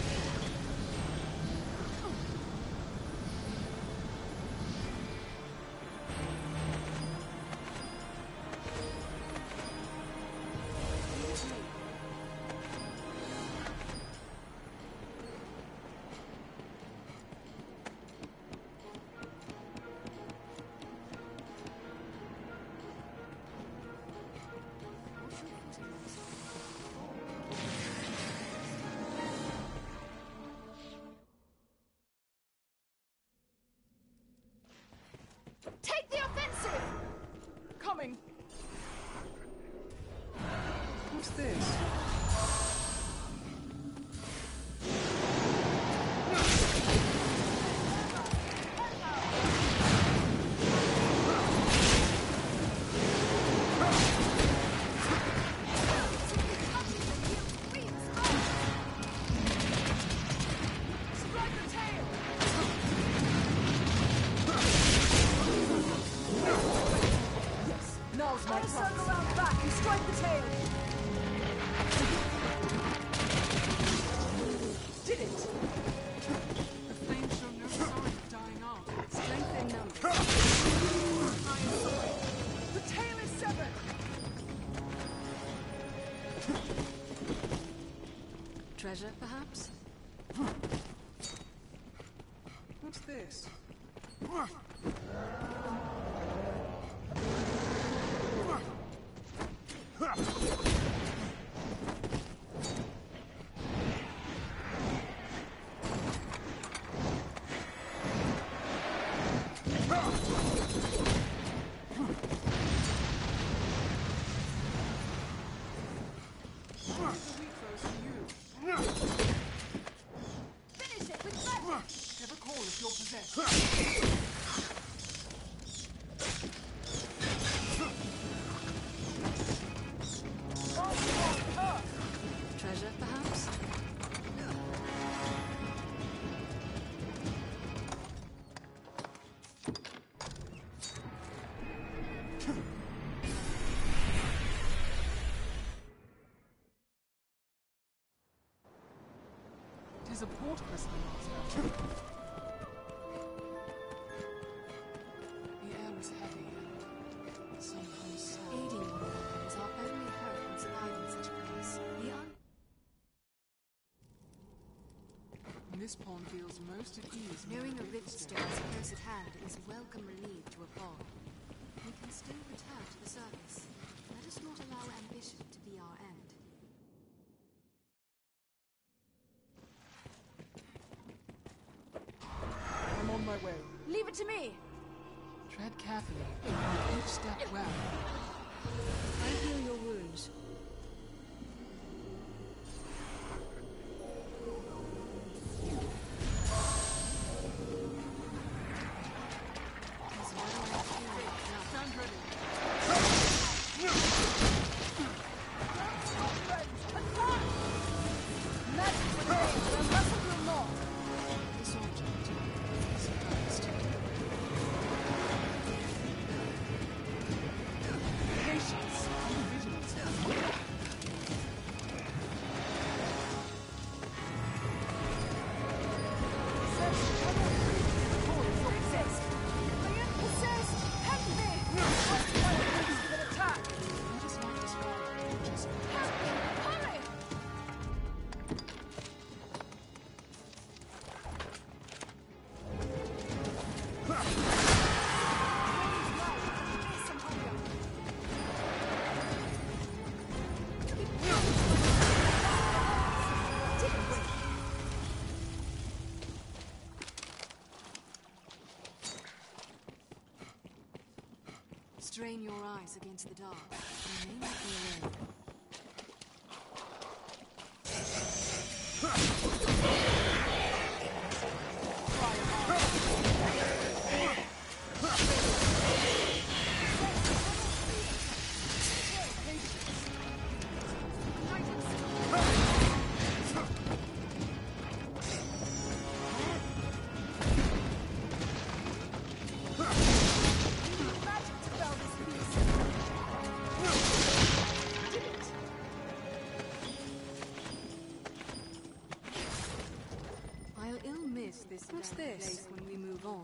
Take the offensive! Coming! What's this? Strike the tail! Now's my I'll chance. circle round back and strike the tail! Did it! The flames show no sign of dying out. Strength in numbers. The tail is severed! Treasure, perhaps? What's this? Finish it with magic! Never call if you're possessed. Treasure, perhaps? Tis a portcullis, my master. The air is heavy and somehow sad. Aiding one another is our only hope in surviving such a place. This pond feels most at ease. Knowing a Riftstone is close at hand is welcome relief to a pond. We can still return to the surface. Let us not allow ambition to be our end. I'm on my way. Leave it to me! Tread carefully. Each step well. I heal your wounds. Stand ready. Magic will fade, but muscle will not! This object is cursed. Patience. Be vigilant. Strain your eyes against the dark. You may not be alone. I'll ill miss this What's damp this? place when we move on.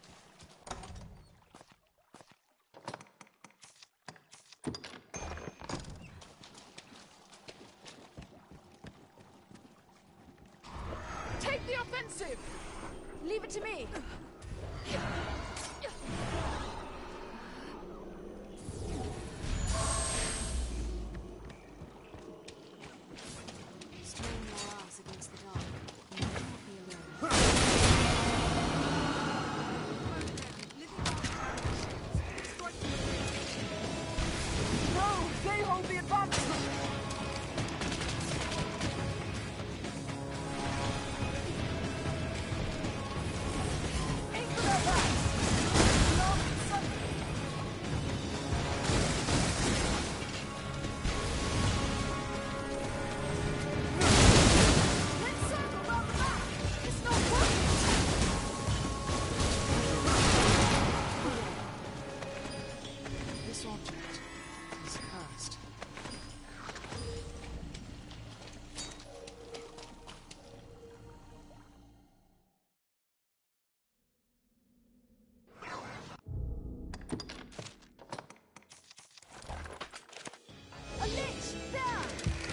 Take the offensive! Leave it to me! Strain your eyes against the dark. You may not be alone. No! They hold the advantage! Aim for their backs! Long and sudden! Let's circle round the back! It's not working! This object is cursed. A lich! There!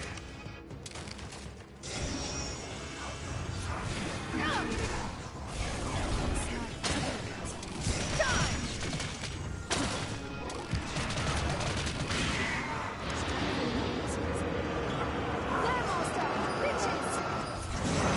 There, master! Liches!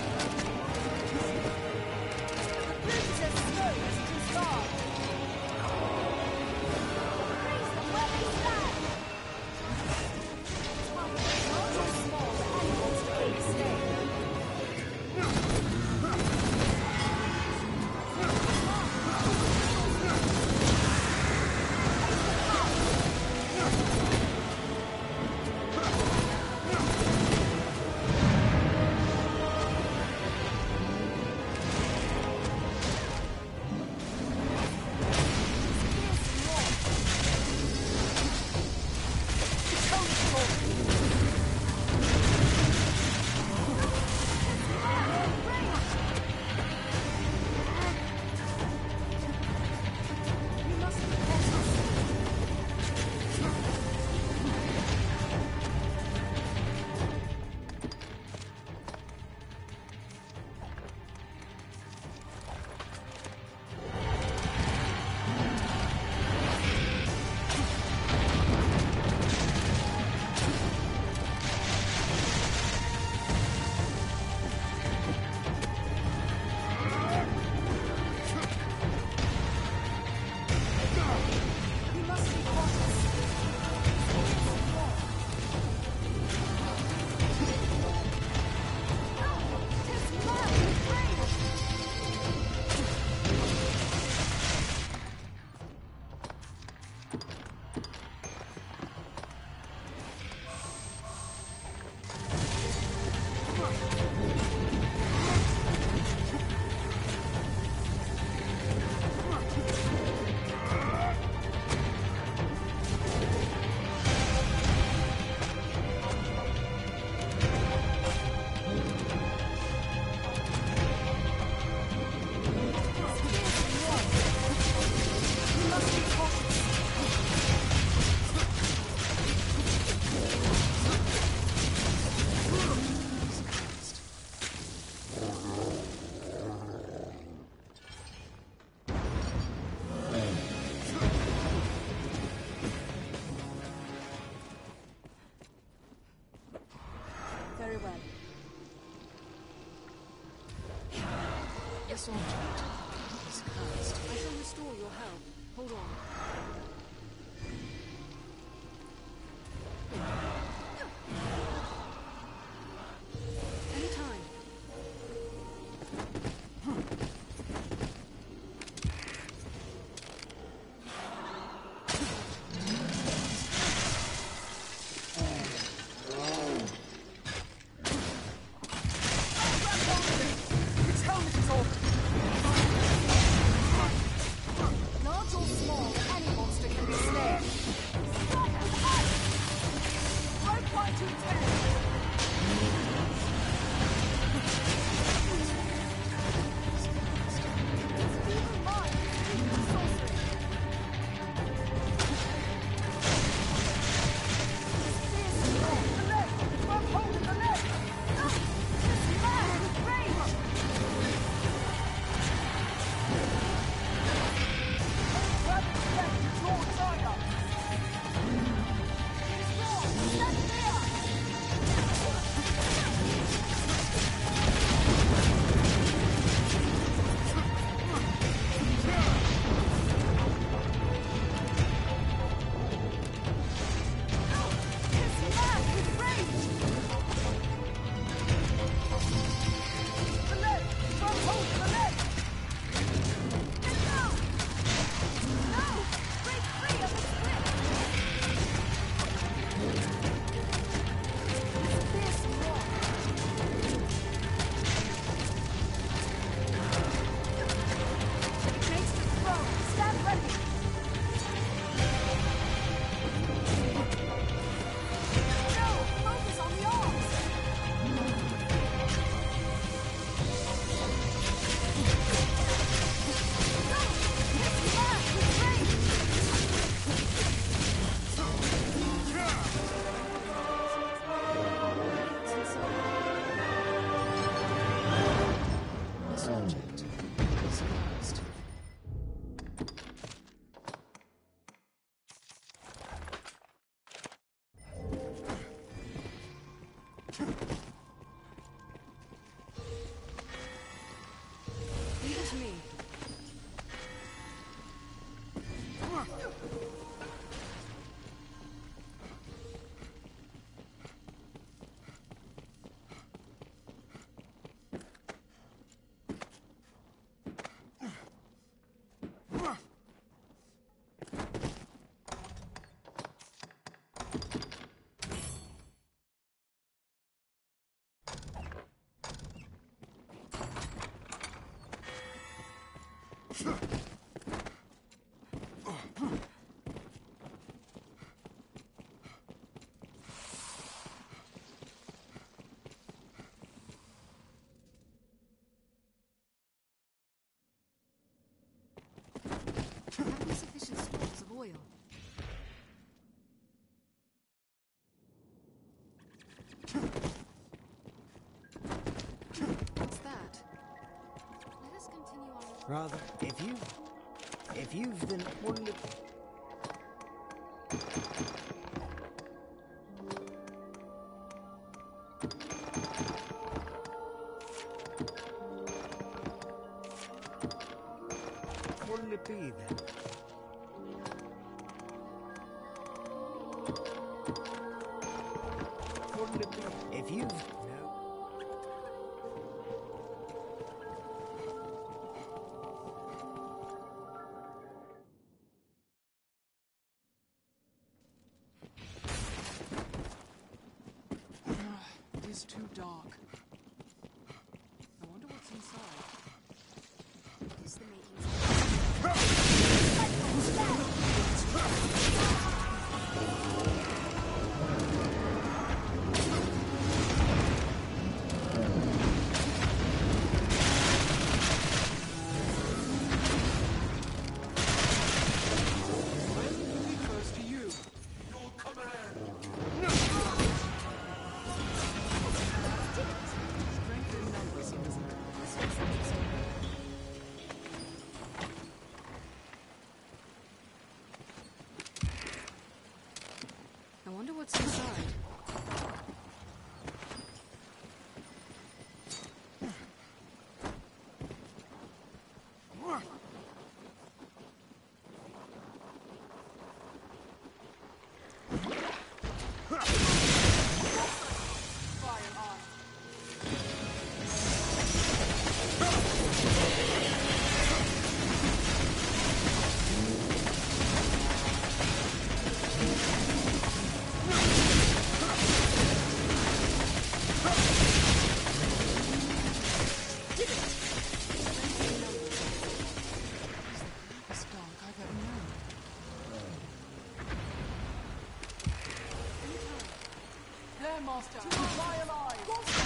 Liches as slow as it is far! This object is cursed. I shall restore your help. Hold on. Anytime. Its helmet is off! Large or small, any monster can be slain. Right one to 10! Even mine, even sorcery. Fierce law. The leg! Grab hold of the leg! This man with rage. Grab its leg to draw China! It is wrong. Stand clear. This man with rage. The leg! Grab hold of the leg! Get down. No. Break free of its grip. This fierce law. It makes the throne. Stand ready. No, focus on the arms. No, this man with rage. This object is cursed. Leave it to me. Have we sufficient stores of oil? What's that? Let us continue our... Rather, if you've been only... Wouldn't it be then? Wouldn't it be if you've... No. It is too dark. I wonder what's inside. Is the makings Be close to you. Strength in numbers, Elizabeth. master. To my alive.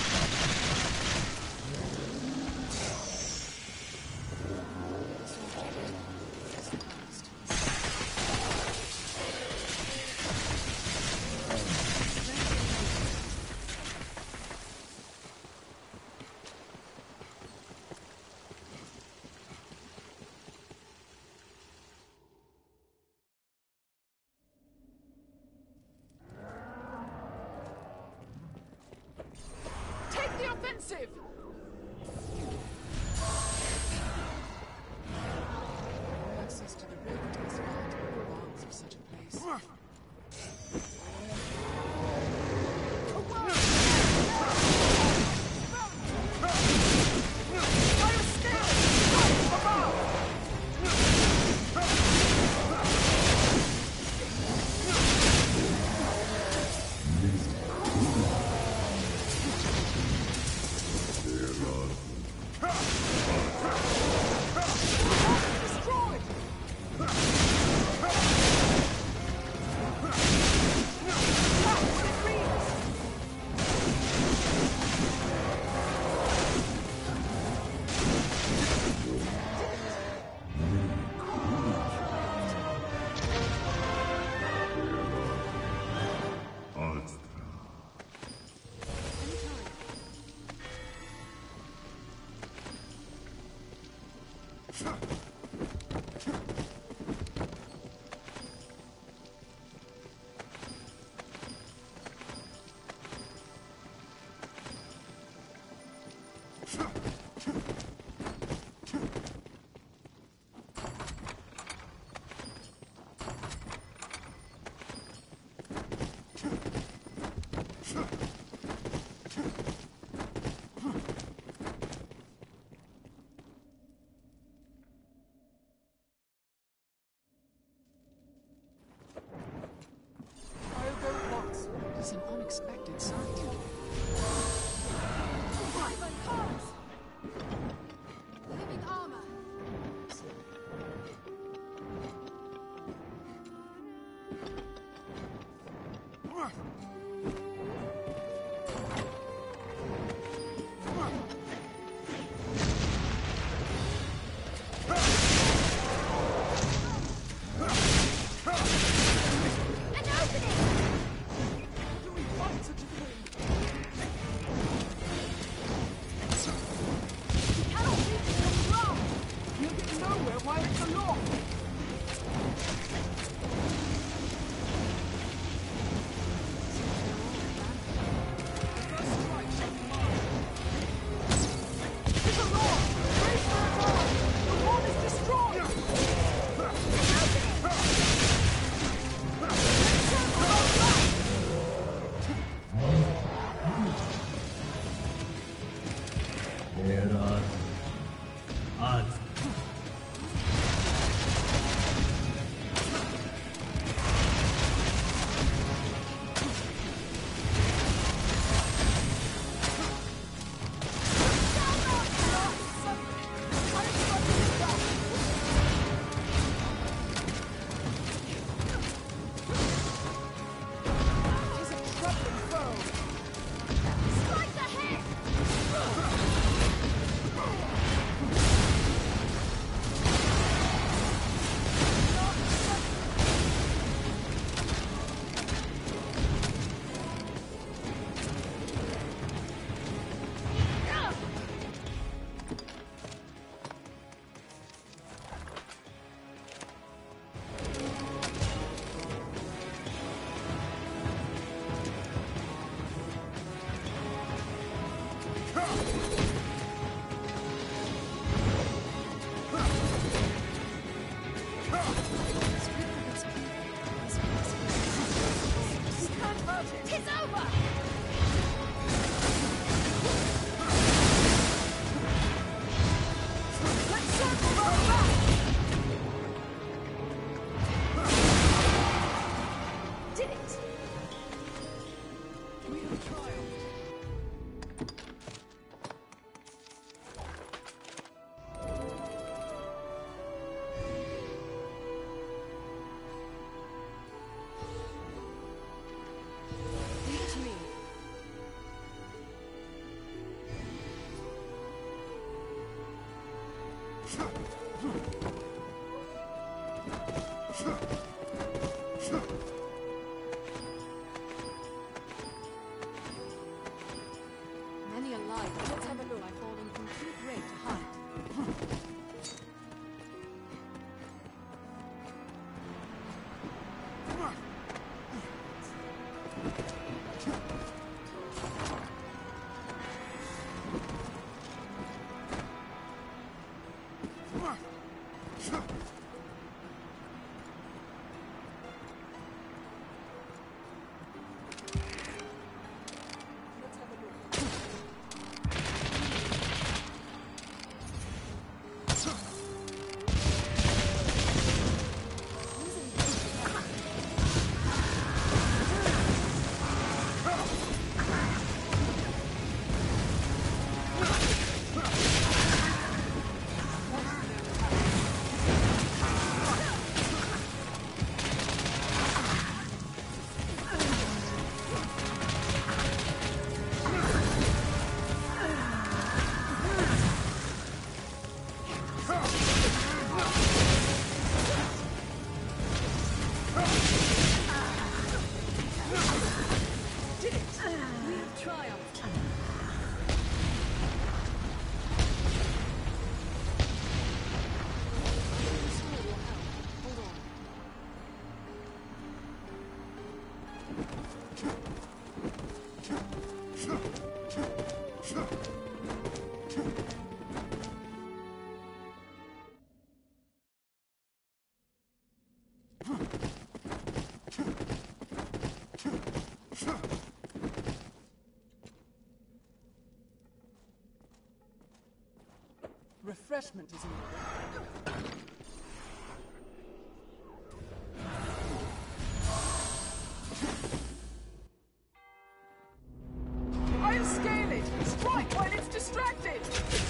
Take the offensive! Access to the rift is found in the walls of such a place. It is an unexpected sight. Ivan comes! Living armor! Many alive, let's have a look. By falling from too great a height. Refreshment is in order. I'll scale it! Strike while it's distracted!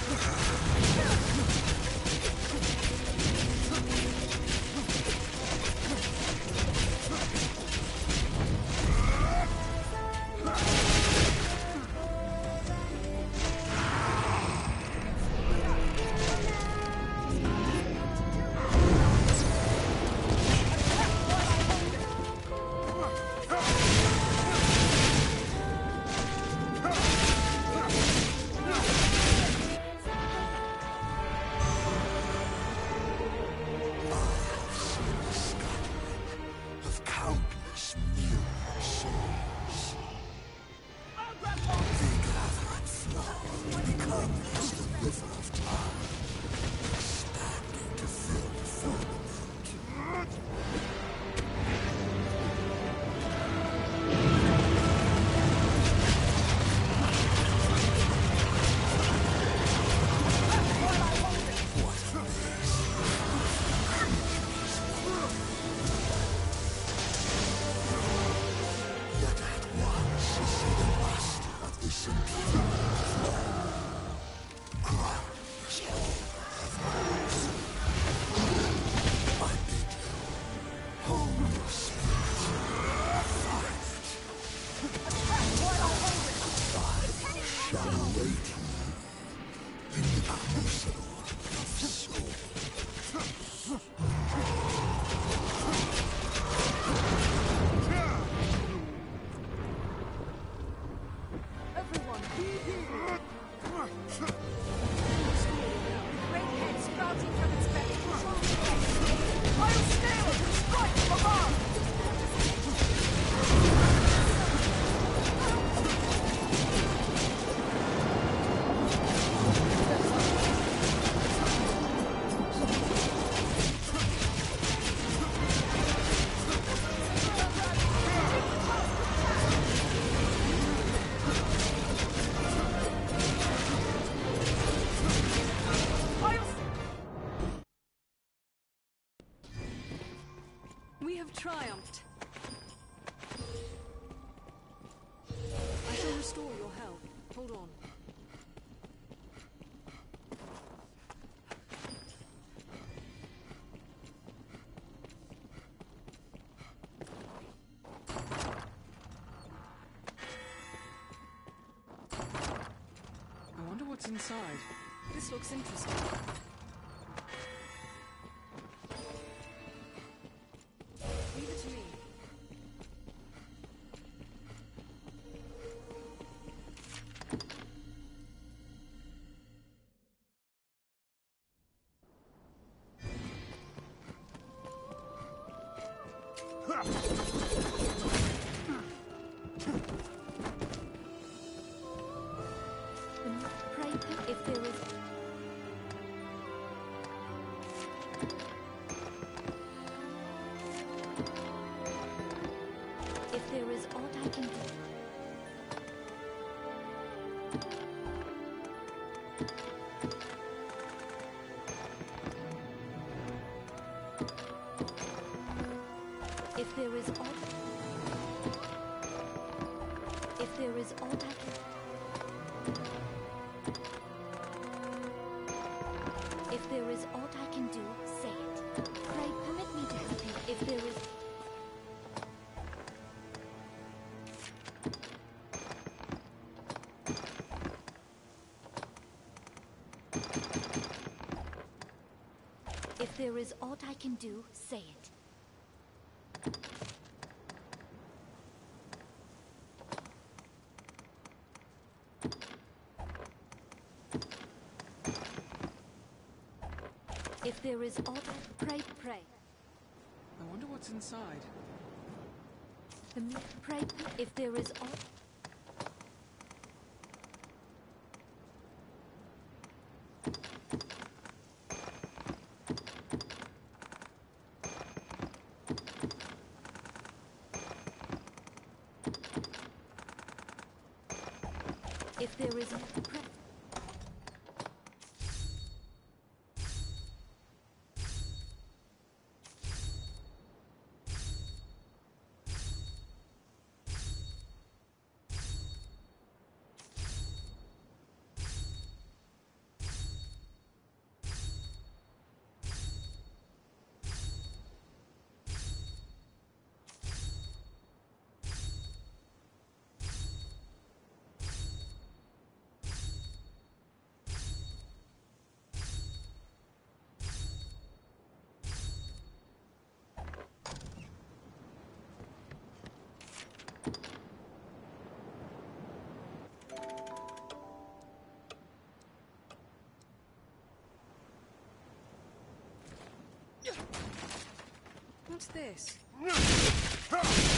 Triumphed. I shall restore your health. Hold on. I wonder what's inside. This looks interesting. Pray if there is. If there is aught I can do. If there is aught. If there is aught I can. If there is aught I can do, say it. Pray permit me to help you. If there is. If there is aught I can do, say it. If there is aught I pray. I wonder what's inside. Pray if there is aught. If there is pray. What's this?